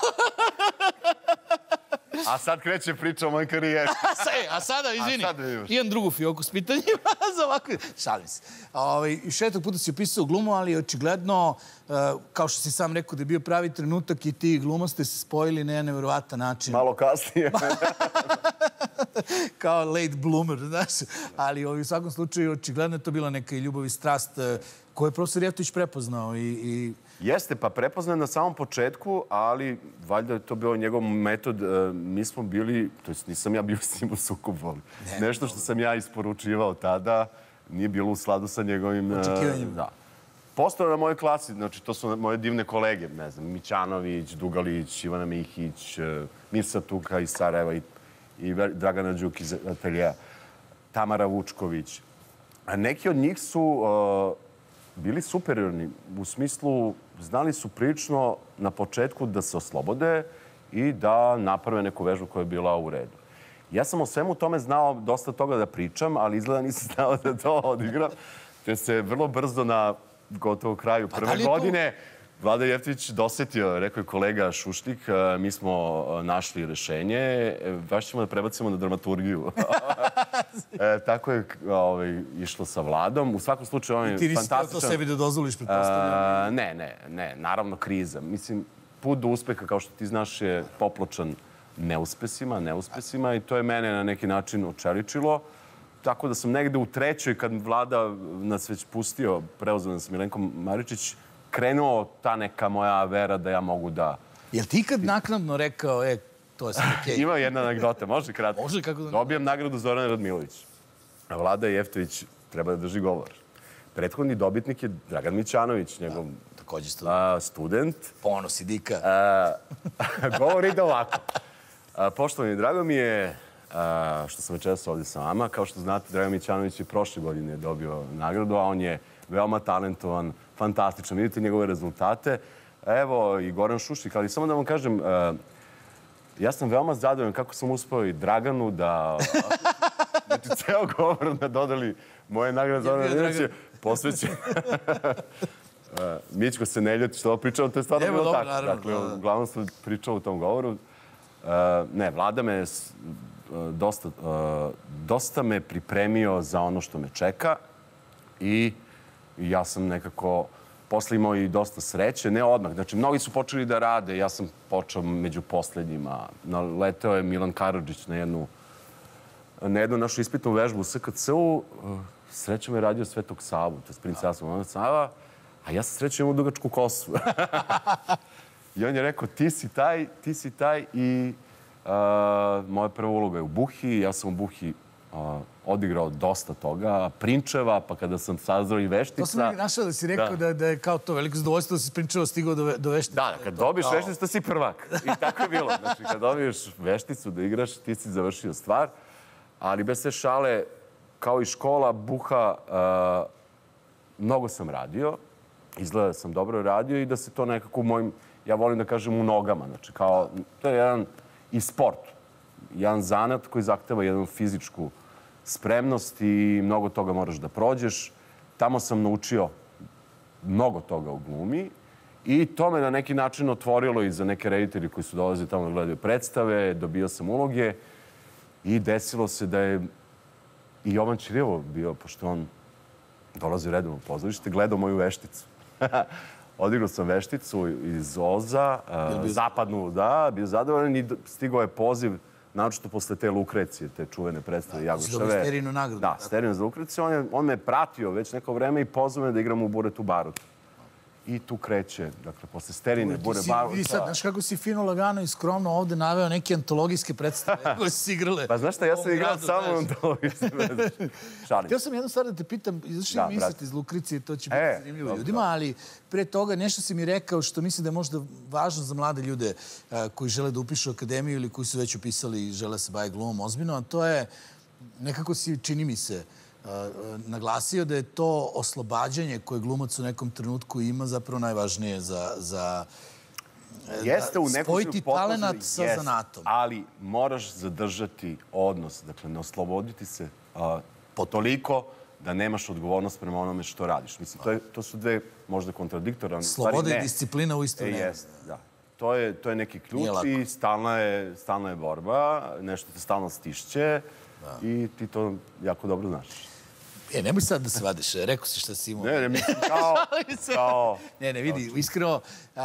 S15: A sad kreće priča o mojoj karijeri.
S2: A sada, izvini, imam drugu fioku s pitanjima za ovako... Šalim se. I 6. puta si opisao glumu, ali očigledno, kao što si sam rekao da je bio pravi trenutak i ti gluma ste se spojili na jedan nevjerovatan način.
S15: Malo kasnije.
S2: Kao late bloomer, znaš. Ali u svakom slučaju, očigledno je to bila neka ljubav i strast koju je profesor Jeftović prepoznao i...
S15: Jeste, pa prepoznao na samom početku, ali valjda je to bio njegov metod. Mi smo bili, to jest nisam ja bio s njim u sukobu, nešto što sam ja isporučivao tada nije bilo u skladu sa njegovim...
S2: očekivanjima.
S15: Da. Postao na mojoj klasi, znači to su moje divne kolege, ne znam, Mićanović, Dugalić, Ivana Mihić, Mirsa Tuka iz Sarajeva i Dragana Đuk iz Ateljeja, Tamara Vučković. A neki od njih su bili superiorni. U smislu, znali su prilično na početku da se oslobode i da naprave neku vežbu koja je bila u redu. Ja sam o svemu tome znao dosta toga da pričam, ali izgleda nisam znao da to odigram. Te se vrlo brzo na gotovo kraju prve godine Vlada Jeftović dosetio, rekao je kolega Šuštik, mi smo našli rešenje, baš ćemo da prebacimo na dramaturgiju. Tako je išlo sa Vladom. U svakom slučaju on je fantastičan.
S2: I ti nisi to sebi da dozvoliš, pretpostavljam?
S15: Ne, naravno kriza. Mislim, put do uspeha, kao što ti znaš, je popločan neuspesima i to je mene na neki način očeličilo. Tako da sam negde u trećoj, kad Vlada nas već pustio, preuzeo nas Milenko Maričić, krenuo ta neka moja vera da ja mogu da...
S2: Jel ti kad naknadno rekao, to je sad okej?
S15: Ima jedna anegdota, može kratko?
S2: Može, kako da...
S15: Dobijem nagradu Zorana Radmilović. A Vlada Jeftović treba da drži govor. Prethodni dobitnik je Dragan Mićanović, njegov
S2: takođe
S15: student.
S2: Ponos i dika.
S15: Govor ide ovako. Poštovani, drago mi je što sam večeras ovdje sa vama. Kao što znate, Dragan Mićanović je prošle godine dobio nagradu, a on je veoma talentovan, fantastičan. Vidite njegove rezultate. Evo i Goran Šuštik, ali samo da vam kažem, ja sam veoma zadovoljan kako sam uspeo i Draganu da... Znači, ceo govor da dodali moje nagrade za Radmilović je posvećen. Mićko se ne ljeti što pričao, to je stvarno bilo tako. Dakle, uglavnom sam pričao u tom govoru. Ne, Vlada me dosta me pripremio za ono što me čeka i ja sam nekako posle imao i dosta sreće, ne odmah. Znači, mnogi su počeli da rade, ja sam počeo među poslednjima. Naleteo je Milan Karadžić na jednu našu ispitnu vežbu u SKC-u. Srećom je radio Svetog Savu, to je princesa Milana Sava, a ja sam srećom imao dugačku kosu. I on je rekao, ti si taj i moja prva uloga je u Buhi. Ja sam u Buhi odigrao dosta toga. Prinčeva, pa kada sam sazrao i Veštica.
S2: To sam našao da si rekao da je kao to veliko zadovoljstvo da si Prinčeva stigao do Veštice.
S15: Da, kad dobiješ Vešticu, si prvak. I tako je bilo. Znači, kad dobiješ Vešticu da igraš, ti si završio stvar. Ali bez te šale, kao i škola, Buha, mnogo sam radio. Izgleda da sam dobro radio i da se to nekako u mojim, ja volim da kažem, u nogama. Znači, kao, to je jedan i sport. Jedan zanat koji zahteva jednu fizičku spremnost i mnogo toga moraš da prođeš. Tamo sam naučio mnogo toga u glumi i to me na neki način otvorilo i za neke reditelji koji su dolazili tamo da gledaju predstave, dobio sam uloge i desilo se da je i Jovan Ćirijevo bio, pošto on dolazi redom u pozorište, gledao moju Vešticu. Odigrao sam vešticu iz Oza, zapadnu, da, bio zadovoljan i stigao je poziv, naročito posle te Lukrecije, te čuvene predstave Jagoševe.
S2: Dobio Sterinu nagradu.
S15: Da, Sterinu za Lukreciju. On me pratio već neko vreme i pozvao me da igram u Buretu Barutu. I tu kreće, dakle, posle Sterine, Bure Baruta.
S2: Vidi sad, znaš kako si fino, lagano i skromno ovde naveo neke antologijske predstave koje si igrale.
S15: Pa znaš šta, ja sam igrao samo antologijske predstave. Šalim.
S2: Htio sam jednu stvar da te pitam, izašli mi misliti iz Lukricije, to će biti zanimljivo ljudima, ali pre toga nešto si mi rekao što mislim da je možda važno za mlade ljude koji žele da upišu akademiju ili koji su već upisali i žele se baviti glumom ozbiljno, a to je, nekako si, čini mi se, naglasio da je to oslobađanje koje glumac u nekom trenutku ima zapravo najvažnije za spojiti talenat sa zanatom.
S15: Ali moraš zadržati odnos, dakle ne osloboditi se toliko da nemaš odgovornost prema onome što radiš. Mislim, to su dve možda kontradiktorne stvari.
S2: Sloboda i disciplina u isto vreme.
S15: Da. To je neki ključ i stalna je borba, nešto te stalno stišće i ti to jako dobro znaš.
S2: Nemoj sad da se vadiš, rekao si šta si imao.
S15: Ne, mislim kao...
S2: Ne, vidi, iskreno,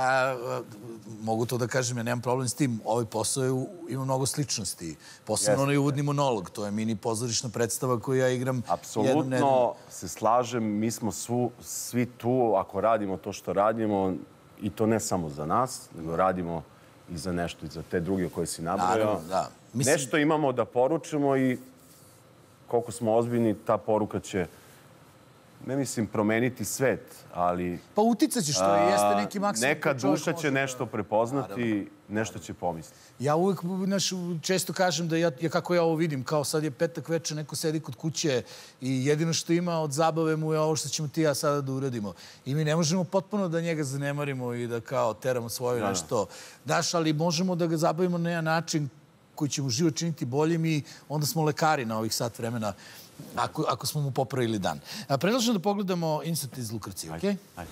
S2: mogu to da kažem, ja nemam problem s tim. Ovaj posao ima mnogo sličnosti. Posebno onaj uvodni monolog, to je mini pozorišna predstava koju ja igram jednom nedeljom.
S15: Apsolutno se slažem, mi smo svi tu, ako radimo to što radimo, i to ne samo za nas, nego radimo i za nešto, i za te druge koje si nabrojao. Nešto imamo da poručimo i koliko smo ozbiljni, ta poruka će, ne mislim, promeniti svet, ali...
S2: Pa uticat će što je, jeste neki maksimum...
S15: Neka duša će nešto prepoznati, nešto će pomisliti.
S2: Ja uvek često kažem da kako ja ovo vidim, kao sad je petak večer, neko sedi kod kuće i jedino što ima od zabave mu je ovo što ćemo ti ja sada da uradimo. I mi ne možemo potpuno da njega zanemarimo i da kao teramo svoje nešto. Daš, ali možemo da ga zabavimo na jedan način koji će mu život činiti boljim i onda smo lekari na ovih sat vremena ako smo mu popravili dan. Predlažem da pogledamo insert iz Lukrecije, okej?
S15: Ajde.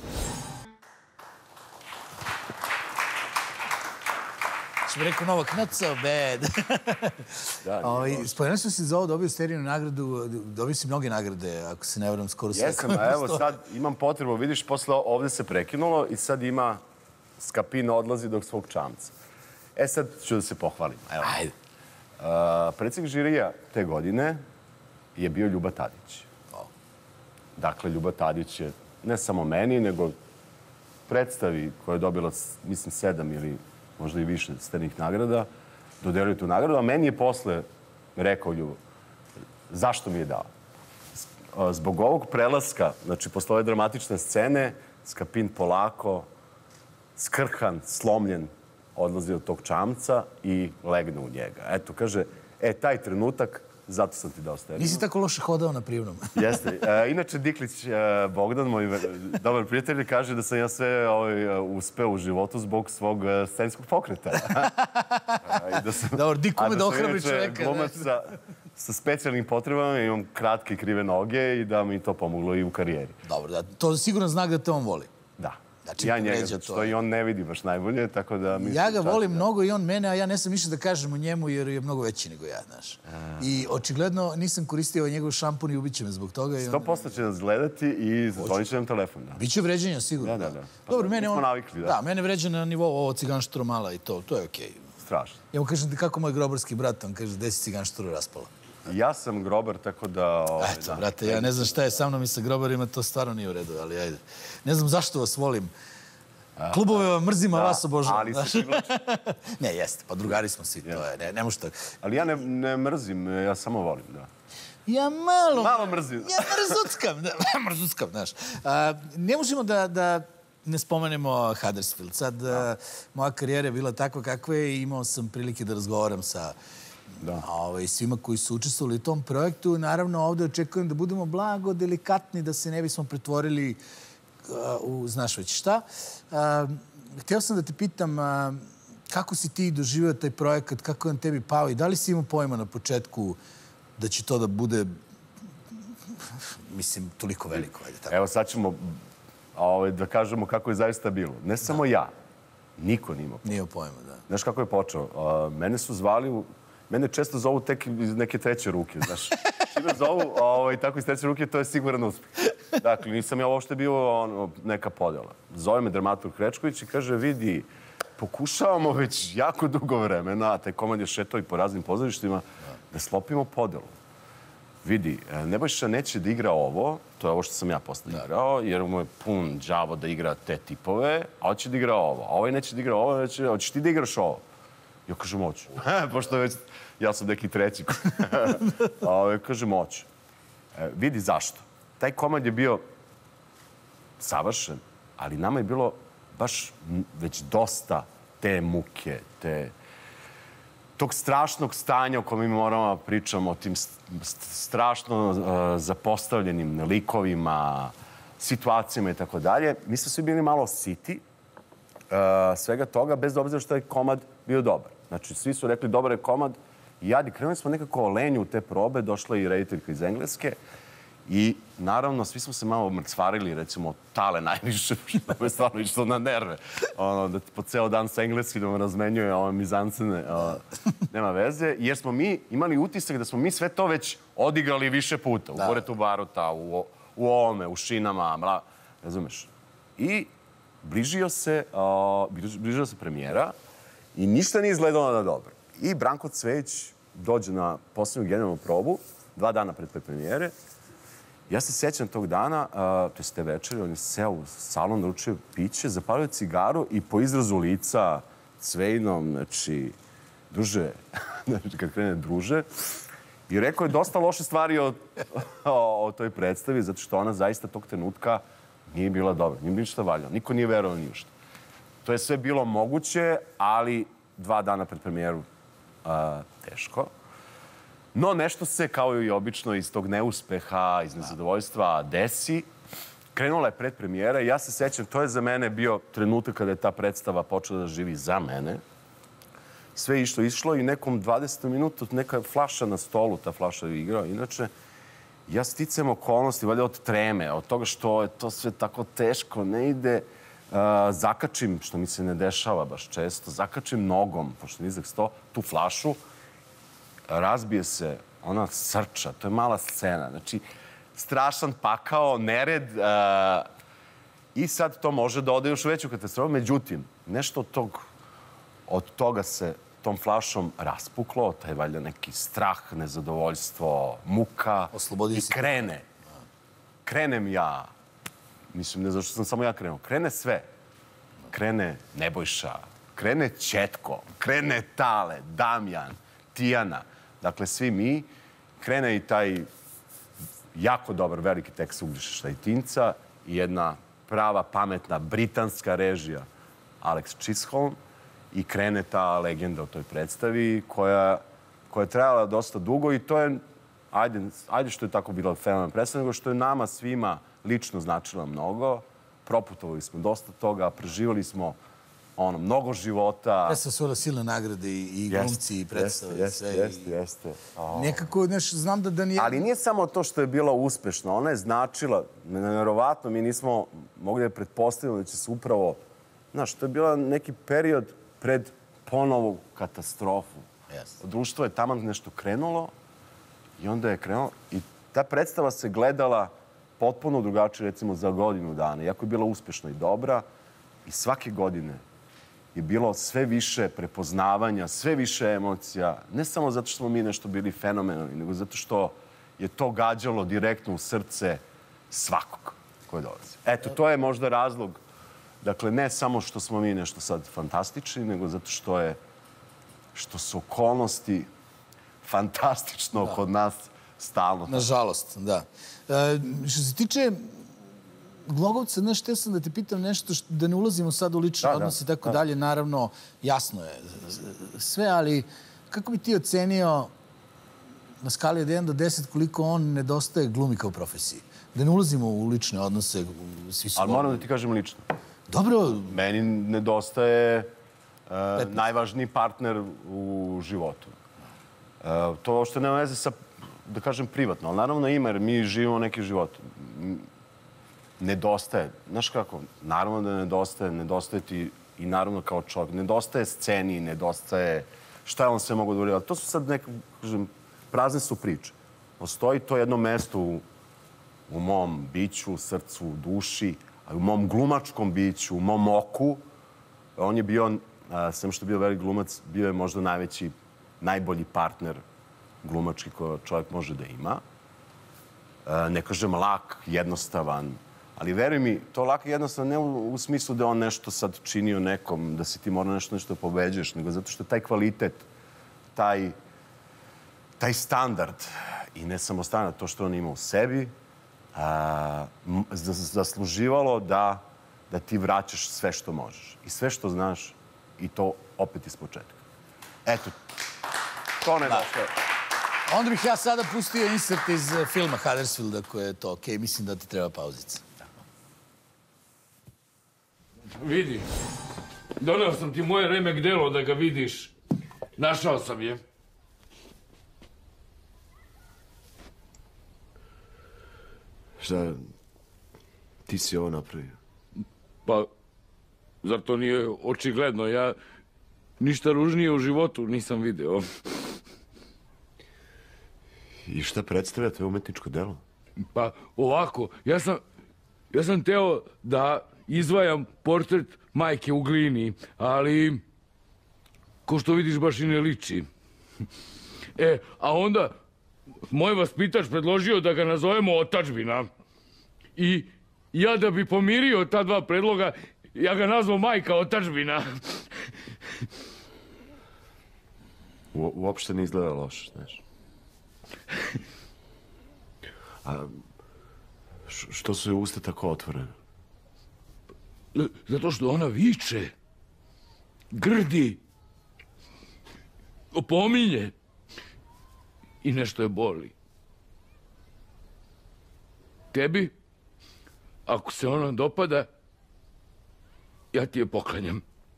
S2: Što bi rekao Novak, not so bad. Spomenuo sam si za ovo, dobio Sterinu nagradu, dobio si mnoge nagrade, ako se ne varam, skoro sve.
S15: Jesam, a evo sad imam potrebu, vidiš, posle ovde se prekinulo i sad ima Skapin odlazi do svog čamca. Sad ću da se pohvalim.
S2: Ajde.
S15: Predsjednik žirija te godine je bio Ljuba Tadić. Dakle, Ljuba Tadić je ne samo meni, nego predstavi koja je dobila, mislim, 7 ili možda i više Sternih nagrada, dodelio tu nagradu, a meni je posle rekao Ljubo, zašto mi je dao? Zbog ovog prelaska, znači, posle ove dramatične scene, Skapin polako, skrhan, slomljen, odlazi od tog čamca i legne u njega. Eto, kaže, taj trenutak, zato sam ti dao Sterinu.
S2: Nisi tako loše hodao na Privnom.
S15: Jeste. Inače, Diklić Bogdan, moj dobar prijatelj, kaže da sam ja sve uspeo u životu zbog svog scenskog pokreta.
S2: Dobro, Dik ume da ohrabri čoveka.
S15: Glumac sa specijalnim potrebama, imam kratke krive noge i da mi to pomoglo i u karijeri.
S2: Dobro, to je siguran znak da te on voli.
S15: Da. Ja njega, što i on ne vidi baš najbolje, tako da...
S2: Ja ga volim mnogo i on mene, a ja ne sam više da kažem o njemu jer je mnogo veći nego ja, znaš. I očigledno nisam koristio njegov šampun i ubiće me zbog toga.
S15: 100% će nas gledati i zvonit će nam telefon.
S2: Biće vređenja, sigurno.
S15: Da.
S2: Dobro, mene on...
S15: navikli,
S2: da, mene vređa na nivou ovo ciganštro mala i to je okej.
S15: Strašno.
S2: Ja mu kažem ti kako moj grobarski brat, on kaže, gde si ciganštro raspala?
S15: Ja sam grobar, tako da...
S2: Eto, brate, ja ne znam šta je sa mnom i sa grobarima, to stvarno nije u redu, ali ajde. Ne znam zašto vas volim. Klubove vam mrzim, a vas obožavam.
S15: Ali se privlači.
S2: Ne, jeste, pa drugari smo svi, to je, ne može tako.
S15: Ali ja ne mrzim, ja samo volim, da.
S2: Ja malo
S15: mrzim.
S2: Ja mrzuckam, znaš. Ne možemo da ne spomenemo Huddersfield. Sad, moja karijera je bila takva kakva je i imao sam prilike da razgovaram sa svima koji su učestvovali u tom projektu. Naravno, ovde očekujem da budemo blago, delikatni, da se ne bismo pretvorili u znaš već šta. Hteo sam da te pitam kako si ti doživio taj projekat, kako je on tebi pao i da li si imao pojma na početku da će to da bude, mislim, toliko veliko?
S15: Evo sad ćemo da kažemo kako je zaista bilo. Ne samo ja, niko nije imao pojma.
S2: Nije pojma, da.
S15: Znaš kako je počeo? Mene su zvali, mene često zovu tek iz neke treće ruke, znaš. Čime zovu tako iz treće ruke, to je siguran uspeh. Dakle, nisam ja uopšte bio neka podjela. Zove me dramaturg Krečković i kaže, vidi, pokušavamo već jako dugo vremena, a taj komad je šetao i po raznim pozorištima, da slopimo podelu. Vidi, Nebojša neće da igra ovo, to je ovo što sam ja posle igrao, jer mu je pun đavo da igra te tipove, a hoće da igra ovo. A ovaj neće da igra ovo, hoćeš ti da igraš ovo? Ja kažem, hoću. Pošto već, ja sam neki treći. A ovaj kaže, hoću. Vidi zašto. Taj komad je bio savršen, ali nama je bilo baš već dosta te muke, tog strašnog stanja o kojem mi moramo pričamo, o tim strašno zapostavljenim likovima, situacijama i tako dalje. Mi smo svi bili malo siti svega toga, bez obzira što je komad bio dobar. Znači, svi su rekli dobar je komad i jadi. Krenuli smo nekako lenju u te probe, došla je i rediteljka iz Engleske i naravno, svi smo se malo mrcvarili, recimo, Tale najviše, što me stvarno išlo na nerve. Da po ceo dan sa engleski da me razmenjuje ove mizancene, nema veze. Jer smo mi imali utisak da smo mi sve to već odigrali više puta. U Boretu Baruta, u ovome, u Šinama, razumeš? I bližio se premijera i ništa nije izgledalo na dobro. I Branko Cvejić dođe na poslednju generalnu probu, 2 dana pred premijere. Ja se sećam tog dana, to je te večeri, on je seo u salon, naručio piće, zapalio cigaru i po izrazu lica Cvejinom, znači, druže, kad krene druže, i rekao je dosta loše stvari o toj predstavi, zato što ona zaista tog trenutka nije bila dobra, nije ništa valjao, niko nije verovao ništa. To je sve bilo moguće, ali 2 dana pred premijeru teško. No, nešto se, kao i obično, iz tog neuspeha, iz nezadovoljstva desi. Krenula je predpremijera i ja se sećam, to je za mene bio trenutak kada je ta predstava počela da živi za mene. Sve je išlo i nekom 20 minuta neka flaša na stolu, ta flaša je igrao. Inače, ja sticam okolnosti, valjda od treme, od toga što je to sve tako teško, ne ide, zakačim, što mi se ne dešava baš često, zakačim nogom, pošto nizak sto, tu flašu, razbije se ona srča, to je mala scena. Znači, strašan pakao, nered i sad to može da ode još u veću katastrofu. Međutim, nešto od toga se tom flašom raspuklo, taj valjda neki strah, nezadovoljstvo, muka i krene. Krenem ja. Mislim, ne znam što sam samo ja krenuo. Krene sve. Krene Nebojša, krene Ćetko, krene Tale, Damjan, Tijana. Dakle, svi mi. Krene i taj jako dobar veliki tekst Uglješe Štajtinca i jedna prava, pametna, britanska režija Alex Chisholm i krene ta legenda o toj predstavi koja je trajala dosta dugo i to je, ajde što je tako bilo fenomen predstava, nego što je nama svima lično značila mnogo. Proputovali smo dosta toga, preživali smo mnogo života.
S2: Predstava su silne nagrade i glumci i predstave.
S15: Jeste.
S2: Nekako, znam da nije...
S15: Ali nije samo to što je bila uspešna. Ona je značila, nevjerovatno, mi nismo mogli da pretpostavimo da će se upravo... Znaš, to je bila neki period pred ponovu katastrofu. Društvo je tamo nešto krenulo i onda je krenulo. I ta predstava se gledala potpuno drugačije, recimo, za godinu dana. Iako je bila uspešna i dobra i svake godine je bilo sve više prepoznavanja, sve više emocija. Ne samo zato što smo mi nešto bili fenomenalni, nego zato što je to gađalo direktno u srce svakog koji dolazi. Eto, to je možda razlog. Dakle, ne samo što smo mi nešto sad fantastični, nego zato što su okolnosti fantastično kod nas stalno.
S2: Nažalost, da. Što se tiče Glogovca, znaš, htio sam da te pitam nešto, da ne ulazimo sad u lične odnose i tako dalje. Naravno, jasno je sve, ali kako bi ti ocenio na skali od 1 do 10 koliko on nedostaje glumi kao profesiji? Da ne ulazimo u lične odnose.
S15: Ali moram da ti kažem lično.
S2: Dobro.
S15: Meni nedostaje najvažniji partner u životu. To što nema veze sa, da kažem, privatno, ali naravno ima, jer mi živimo neki život. Nedostaje. Znaš kako? Naravno da nedostaje ti i naravno kao čovjek. Nedostaje sceni, nedostaje šta je on sve mogo da uradio. Ali to su sad neke, kažem, prazne su priče. Postoji to jedno mesto u u mom biću, srcu, duši, u mom glumačkom biću, u mom oku. On je bio, sem što je bio velik glumac, bio je možda najveći, najbolji partner glumački koji čovjek može da ima. Ne kažem lak, jednostavan, ali veruj mi, to lak i jednostavan ne u smislu da on nešto sad činio nekom, da si ti mora nešto pobeđuješ, nego zato što je taj kvalitet, taj standard i ne samo standard, to što on ima u sebi, zasluživalo da ti vraćaš sve što možeš i sve što znaš i to opet iz početka. Eto, to nedostaje.
S2: Onda bih ja sada pustio insert iz filma Huddersfielda koji je to okej. Mislim da ti treba pauzica.
S5: Vidi, doneo sam ti moje remek delo da ga vidiš. Našao sam je.
S18: Šta, ti si ovo napravio?
S5: Pa, zar to nije očigledno? Ja ništa ružnije u životu nisam video.
S18: I šta predstavljate umetničko delo?
S5: Pa, ovako, ja sam teo da izvajam portret majke u glini, ali, ko što vidiš, baš i ne liči. A onda, moj vaspitač predložio da ga nazovemo Otadžbina. I ja da bi pomirio ta dva predloga, ja ga nazvao majka Otadžbina.
S18: Uopšte ne izgleda loše, znaš. A što su je usta tako otvorene?
S5: Zato što ona viče, grdi, opominje i nešto je boli. Tebi, ako se ona dopada, ja ti je poklanjam.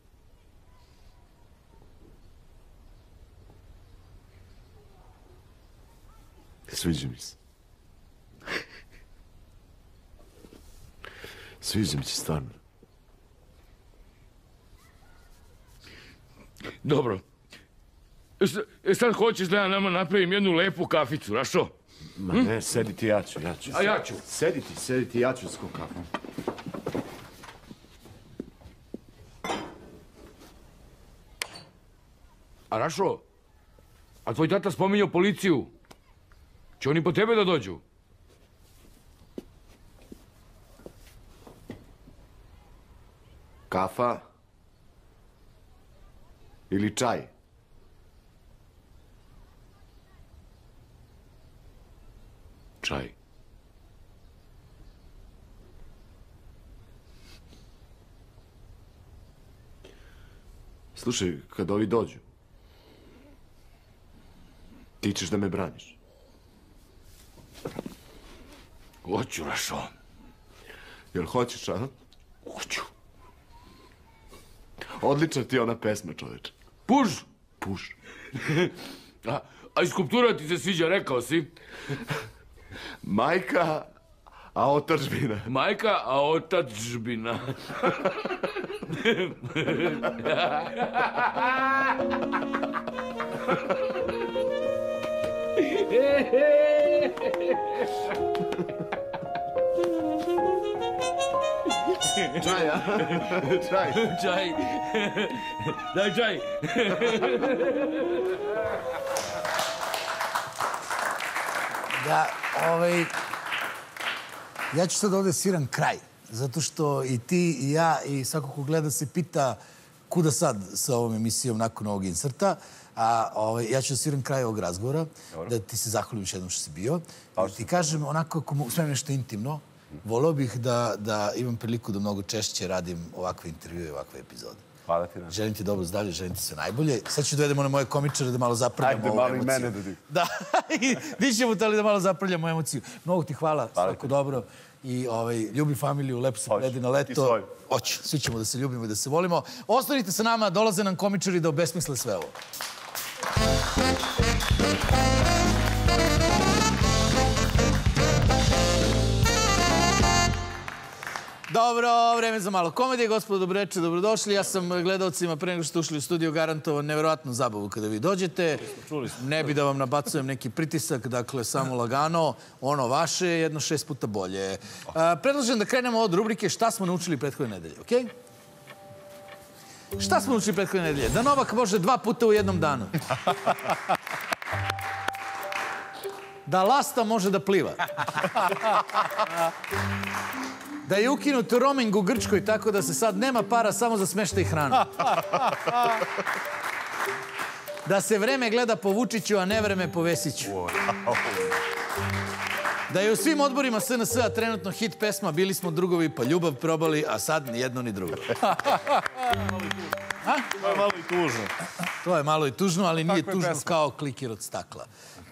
S18: Sviđa mi se. Sviđa mi se stvarno.
S5: Dobro. Sad hoćeš da ja nama napravim jednu lepu kaficu, Rašo?
S18: Ma ne, sedi ti, ja ću.
S5: A ja ću.
S18: Sedi ti, ja ću s kafom.
S5: A Rašo, a tvoj tata spominjao policiju. Će oni po tebe da dođu?
S18: Kafa ili čaj?
S5: Čaj.
S18: Slušaj, kad ovi dođu, ti ćeš da me braniš.
S5: Hoću, Rašo.
S18: Jel hoćeš, a?
S5: Hoću.
S18: Odlična ti je ona pesma, čoveče.
S5: Puž!
S18: Puž.
S5: A i skulptura ti se sviđa, rekao si?
S18: Majka, a otadžbina.
S5: Majka, a otadžbina.
S18: Čaj, a? Čaj.
S5: Čaj. Daj čaj.
S2: Da, ja ću sad ovde sviram kraj. Zato što i ti i ja i svako ko gleda se pita kuda sad sa ovom emisijom nakon ovog inserta. A ja ću da sviram kraj ovog razgovora. Da ti se zahvalim još jednom što si bio. Da ti kažem onako, ako smem nešto intimno, voleo bih da imam priliku da mnogo češće radim ovakve intervjue i ovakve epizode.
S15: Hvala ti.
S2: Želim ti dobro zdravlje, želim ti sve najbolje. Sad ću dovedemo na moje komičare da malo zaprljamo ovu emociju.
S15: Ajde, malo i mene da di.
S2: Da, i dićemo to ali da malo zaprljamo emociju. Mnogo ti hvala, svako dobro. I ljubi familiju, lepo se predi na leto. Hoću, svi ćemo da se ljubimo i da se volimo. Ostanite sa nama, dolaze nam komičari da obesmisle sve ovo. Dobro, vreme za malo komedije. Gospodo, dobroveče, dobrodošli. Ja sam gledalcima pre nego što ste ušli u studio garantovao neverovatnu zabavu kada vi dođete. Ne bi da vam nabacujem neki pritisak, dakle, samo lagano. Ono vaše je jedno 6 puta bolje. Predlažem da krenemo od rubrike Šta smo naučili prethodne nedelje, okej? Šta smo naučili prethodne nedelje? Da Novak može 2 puta u jednom danu. Da lasta može da pliva. Da je ukinut roaming u Grčkoj tako da se sad nema para samo za smeštaj i hranu. Da se vreme gleda po Vučiću, a ne vreme po Vesiću. Da je u svim odborima SNS-a trenutno hit pesma Bili smo drugovi pa ljubav probali, a sad ni jedno ni drugo.
S8: To je malo i tužno.
S2: To je malo i tužno, ali nije tužno kao klikir od stakla.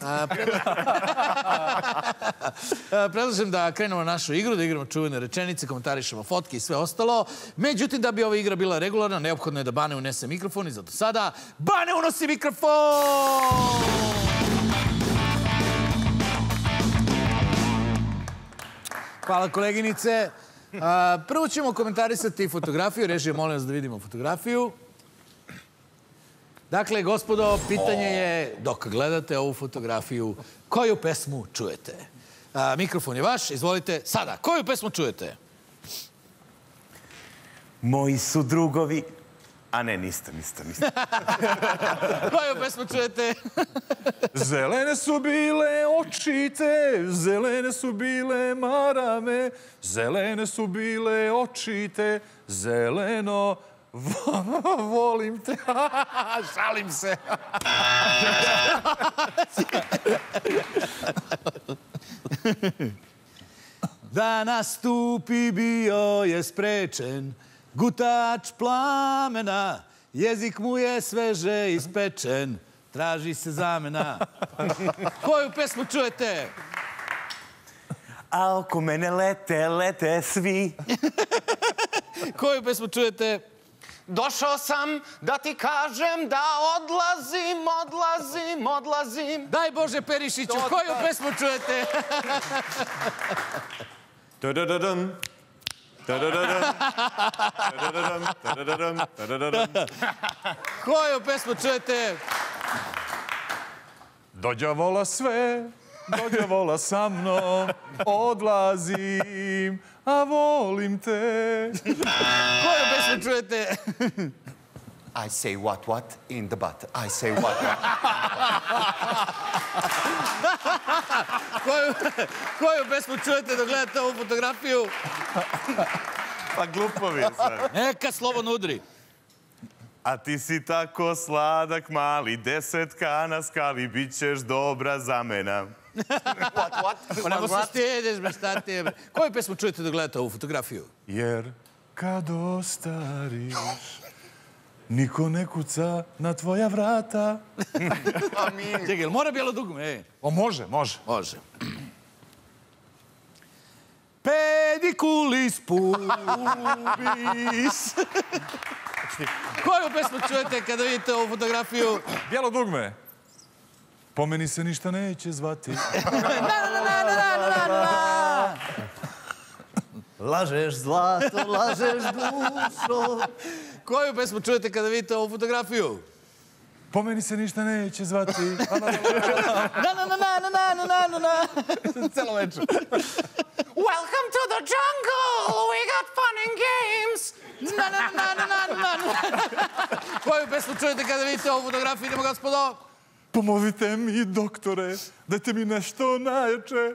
S2: Predlažem da krenemo na našu igru, da igramo čuvene rečenice, komentarišemo fotke i sve ostalo. Međutim, da bi ova igra bila regularna, neophodno je da Bane unese mikrofon i zato sada Bane unosi mikrofon! Hvala, koleginice. Prvo ćemo komentarisati fotografiju. Režija, molim vas da vidimo fotografiju. Dakle, gospodo, pitanje je, dok gledate ovu fotografiju, koju pesmu čujete? Mikrofon je vaš, izvolite sada. Koju pesmu čujete?
S3: Moji su drugovi... A ne, niste.
S2: Koju pesmu čujete?
S8: Zelene su bile očite, zelene su bile marame, zelene su bile očite, zeleno... Volim te. Šalim se.
S2: Da nastupi bio je sprečen gutač plamena, jezik mu je sveže ispečen, traži se zamena. Koju pesmu čujete?
S3: A oko mene lete svi.
S2: Koju pesmu čujete?
S3: Došao sam da ti kažem da odlazim.
S2: Daj Bože Perišiću, koju pesmu čujete? Koju pesmu čujete?
S8: Dođa vola sve, dođa vola sa mnom, odlazim, a volim te.
S2: Koju pesmu čujete?
S3: I say what in the butt. I say what.
S2: Koju pesmu čujete dok gledate ovu fotografiju?
S3: Pa glupovi je sad.
S2: Neka slobodno udri.
S3: A ti si tako sladak mali, 10 na skali, bit ćeš dobra zamena.
S2: Pa nemo se stideš, bre, šta ti je, bre. Koju pesmu čujete dok gledate ovu fotografiju?
S8: Jer kad ostariš, niko ne kuca na tvoja vrata.
S2: Čekaj, jel mora bijelo dugme?
S8: Može.
S2: Može. Pedikulis pubis. Koju pesmu čujete kada vidite ovu fotografiju?
S8: Bijelo dugme. Po meni se ništa neće zvati.
S2: Lažeš zlato, lažeš dušo. Koju pesmu čujete kada vidite ovu fotografiju?
S8: Po meni se ništa neće zvati.
S2: Celo večer.
S3: Welcome to the jungle, we got fun and games.
S2: Koju pesmu čujete kada vidite ovu fotografiju? Idemo, gospodo.
S8: Pomozite mi, doktore, dajte mi nešto najjače.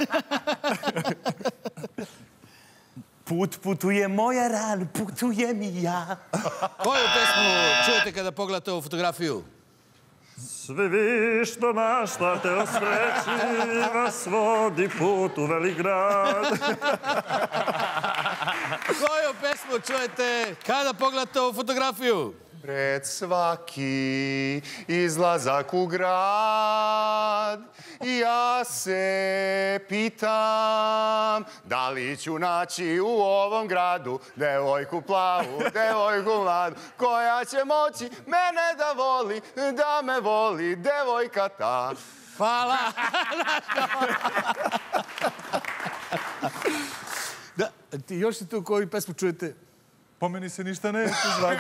S3: Putuje moja ran, putujem i ja.
S2: Koju pesmu čujete kada pogledate ovu fotografiju?
S9: Svi vi što maštate o sreći, vas vodi put u velik grad.
S2: Koju pesmu čujete kada pogledate ovu fotografiju?
S3: Pred svaki izlazak u grad ja se pitam da li ću naći u ovom gradu devojku plavu, devojku mladu koja će moći mene da me voli devojka ta.
S2: Hvala. Još se tu koju pesmu čujete?
S8: Po meni se ništa neće zvati.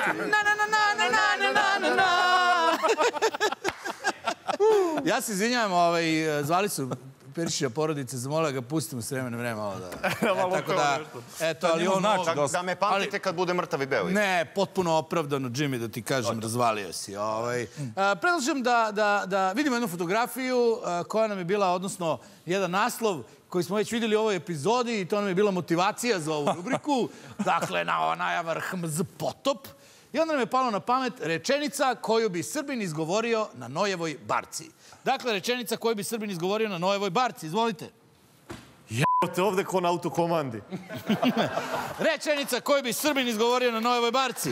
S2: Ja se izvinjavam, zvali su Perišića porodice, zamolila ga pustimo s vremena vreme ovo da... Tako da, eto, ali ono...
S10: Da me pamtite kad bude mrtav i beo.
S2: Ne, potpuno opravdano, Jimmy, da ti kažem, razvalio si. Predlažem da vidimo jednu fotografiju koja nam je bila, odnosno, jedan naslov koji smo već vidjeli u ovoj epizodi i to nam je bila motivacija za ovu rubriku. Dakle, najava RHMZ potop. I onda nam je palo na pamet rečenica koju bi Srbin izgovorio na Nojevoj barci. Dakle, rečenica koju bi Srbin izgovorio na Nojevoj barci. Izvolite.
S9: Jebote, ovde ko na autokomandi.
S2: Rečenica koju bi Srbin izgovorio na Nojevoj barci.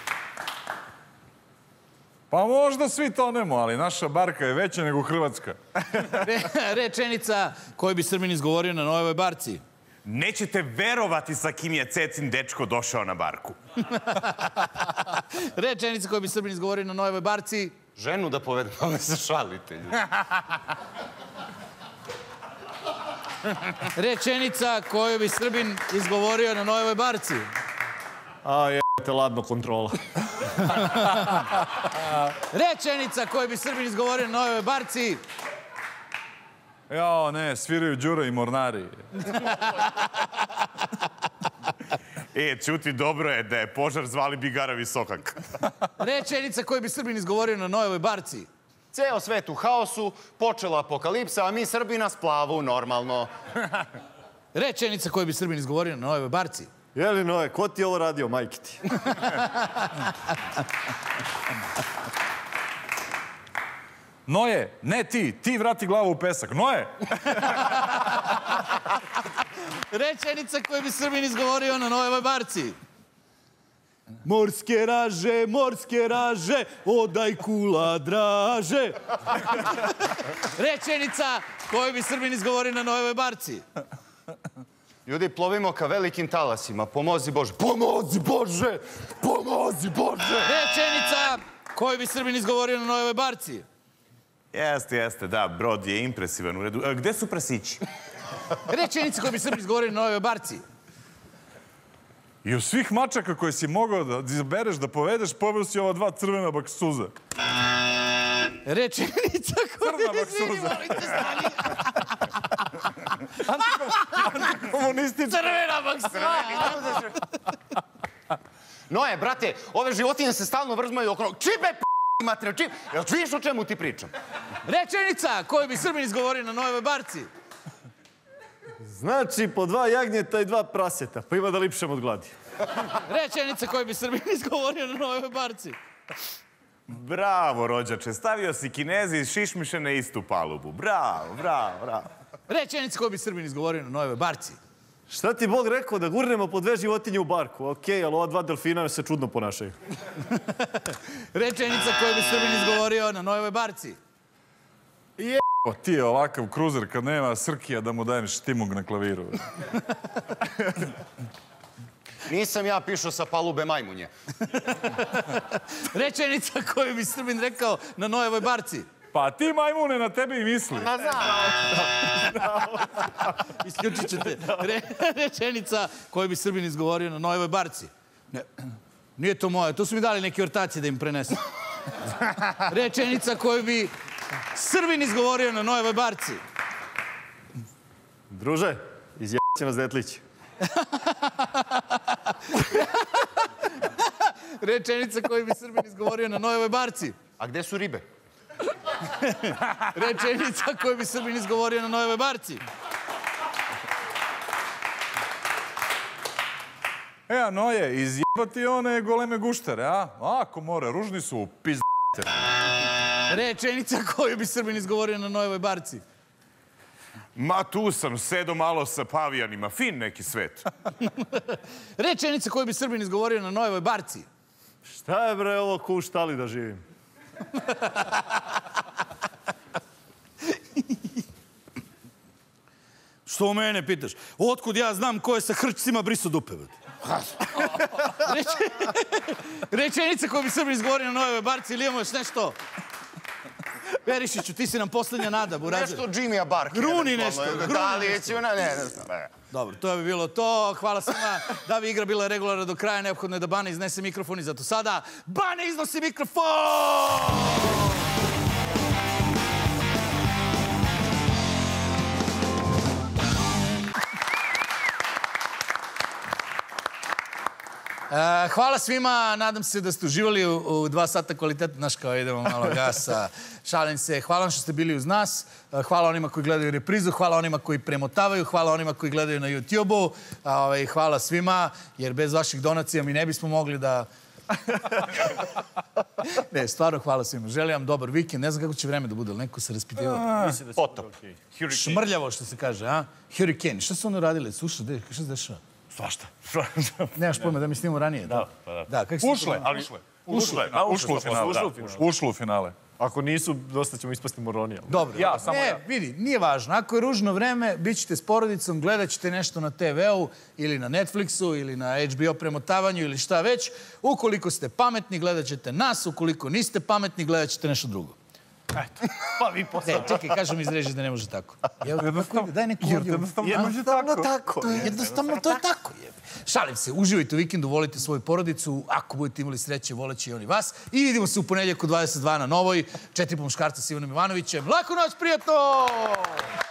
S8: Pa možda svi tonemo, ali naša barka je veća nego Hrvatska.
S2: Rečenica koju bi Srbin izgovorio na Nojevoj barci.
S3: Nećete verovati sa kim je Cecin dečko došao na barku.
S2: Rečenica koju bi Srbin izgovorio na Nojevoj barci.
S10: Ženu da povedem, pa me se šalite, ljudi.
S2: Rečenica koju bi Srbin izgovorio na Nojevoj barci.
S9: Jebate, ladno kontrola.
S2: Rečenica koju bi Srbin izgovorio na Nojevoj barci.
S8: Jao, ne, sviraju Đura i Mornari.
S3: Čuti, dobro je da je požar zvali Bigara Visokak.
S2: Rečenica koju bi Srbin izgovorio na Nojevoj barci.
S10: Ceo svet u haosu, počela apokalipsa, a mi Srbi na splavu, normalno.
S2: Rečenica koju bi Srbin izgovorio na Nojevoj barci.
S9: Jeli, Noje, ko ti je ovo radio, majke ti?
S8: Noje, ne ti, ti vrati glavu u pesak. Noje!
S2: Rečenica koju bi Srbin izgovorio na Nojevoj barci. Morske raže, odaj kula draže. Rečenica koju bi Srbin izgovorio na Nojevoj barci.
S10: Ljudi, plovimo ka velikim talasima. Pomozi Bože. Pomozi Bože! Pomozi Bože!
S2: Rečenica koju bi Srbin izgovorio na Nojevoj barci.
S3: Jeste, da, brod je impresivan u redu. Gde su prasići?
S2: Rečenica koju bi Srbin izgovorio na Nojevoj barci.
S8: I u svih mačaka koje si mogao da izabereš, da povedeš, poveo si ova 2 crvena baksuza.
S2: Rečenica koju bi Srbin
S8: Antikomunistička.
S2: Crvena baksuza.
S10: Noje, brate, ove životinje se stalno vrzmaju oko... Čibe, materiju, čib... Jel čuješ o čemu ti pričam?
S2: Rečenica koju bi Srbin izgovorio na Nojevoj barci.
S9: Znači, po 2 jagnjeta i 2 praseta, pa ima da lipšem od gladi.
S2: Rečenica koju bi Srbin izgovorio na Nojevoj barci.
S3: Bravo, rođače, stavio si Kinezi iz šišmiše na istu palubu. Bravo.
S2: Rečenica koju bi Srbin izgovorio na Nojevoj barci.
S9: Šta ti Bog rekao da gurnemo po 2 životinje u barku? Okej, ali ova 2 delfina se čudno ponašaju.
S2: Rečenica koju bi Srbin izgovorio na Nojevoj barci.
S8: Ti je ovakav kruzer kad nema Srkija da mu daješ štimung na klaviru.
S10: Nisam ja pišao sa palube majmunje.
S2: Rečenica koju bi Srbin rekao na Nojevoj barci.
S8: Pa ti majmune na tebe i misli.
S2: Isključit ćete. Rečenica koju bi Srbin izgovorio na Nojevoj barci. Nije to moje, to su mi dali neki ortaci da im prenesu. Rečenica koju bi Srbin izgovorio na Nojevoj barci.
S9: Druže, izjebit će nas Detlić.
S2: Rečenica koju bi Srbin izgovorio na Nojevoj barci.
S10: A gde su ribe?
S2: Rečenica koju bi Srbin izgovorio na Nojevoj barci.
S8: A Noje, izjebati one goleme guštere, a? Ako more, ružni su, pizdate.
S2: Rečenica koju bi Srbin izgovorio na Nojevoj barci.
S3: Ma tu sam, sedo malo sa pavijanima, fin neki svet.
S2: Rečenica koju bi Srbin izgovorio na Nojevoj barci.
S9: Šta je bre ovo ko u štali da živim?
S2: Što mene pitaš? Otkud ja znam ko je sa hrčcima briso dupe? Rečenica koju bi Srbin izgovorio na Nojevoj barci, ili imamo još nešto? Perišiću, ti si nam poslednja nada, burazer.
S10: Nešto Jimmy-a Barke.
S2: Gruni nešto.
S10: Da li je ću na... Ne.
S2: Dobro, to bi bilo to. Hvala svima. Da bi igra bila regularna do kraja, neophodno je da Bane iznese mikrofon i zato sada Bane iznosi mikrofon! Hvala svima, nadam se da ste uživali u 2 sata kvaliteta. Znaš kao idemo malo gasa, šalim se. Hvala vam što ste bili uz nas. Hvala onima koji gledaju reprizu, hvala onima koji premotavaju, hvala onima koji gledaju na YouTube-u. Hvala svima, jer bez vaših donacija mi ne bismo mogli da... Ne, stvarno hvala svima. Želim vam dobar vikend. Ne znam kako će vreme da bude, ali neko se raspitivao.
S3: Potop.
S2: Šmrljavo što se kaže, a? Hurricane. Šta su ono radili? Slušaj, šta se dešava?
S3: Svašta.
S2: Nemaš pojma da mi snimamo ranije. Da,
S8: Ušlo u finale.
S9: Ako nisu, dosta ćemo ispasti moronija.
S2: Dobro. Vidi, nije važno. Ako je ružno vreme, bit ćete s porodicom, gledat ćete nešto na TV-u ili na Netflixu ili na HBO premotavanju ili šta već. Ukoliko ste pametni, gledat ćete nas. Ukoliko niste pametni, gledat ćete nešto drugo.
S3: Eto, pa vi posao.
S2: Čekaj, kažem iz režije da ne može tako. Daj neku ovdje. Jednostavno to je tako. Šalim se, uživajte u vikendu, volite svoju porodicu. Ako budete imali sreće, voleće i oni vas. I vidimo se u ponedjeljak u 22 na Novoj. 4 muškarca s Ivanom Ivanovićem. Laku noć, prijatno!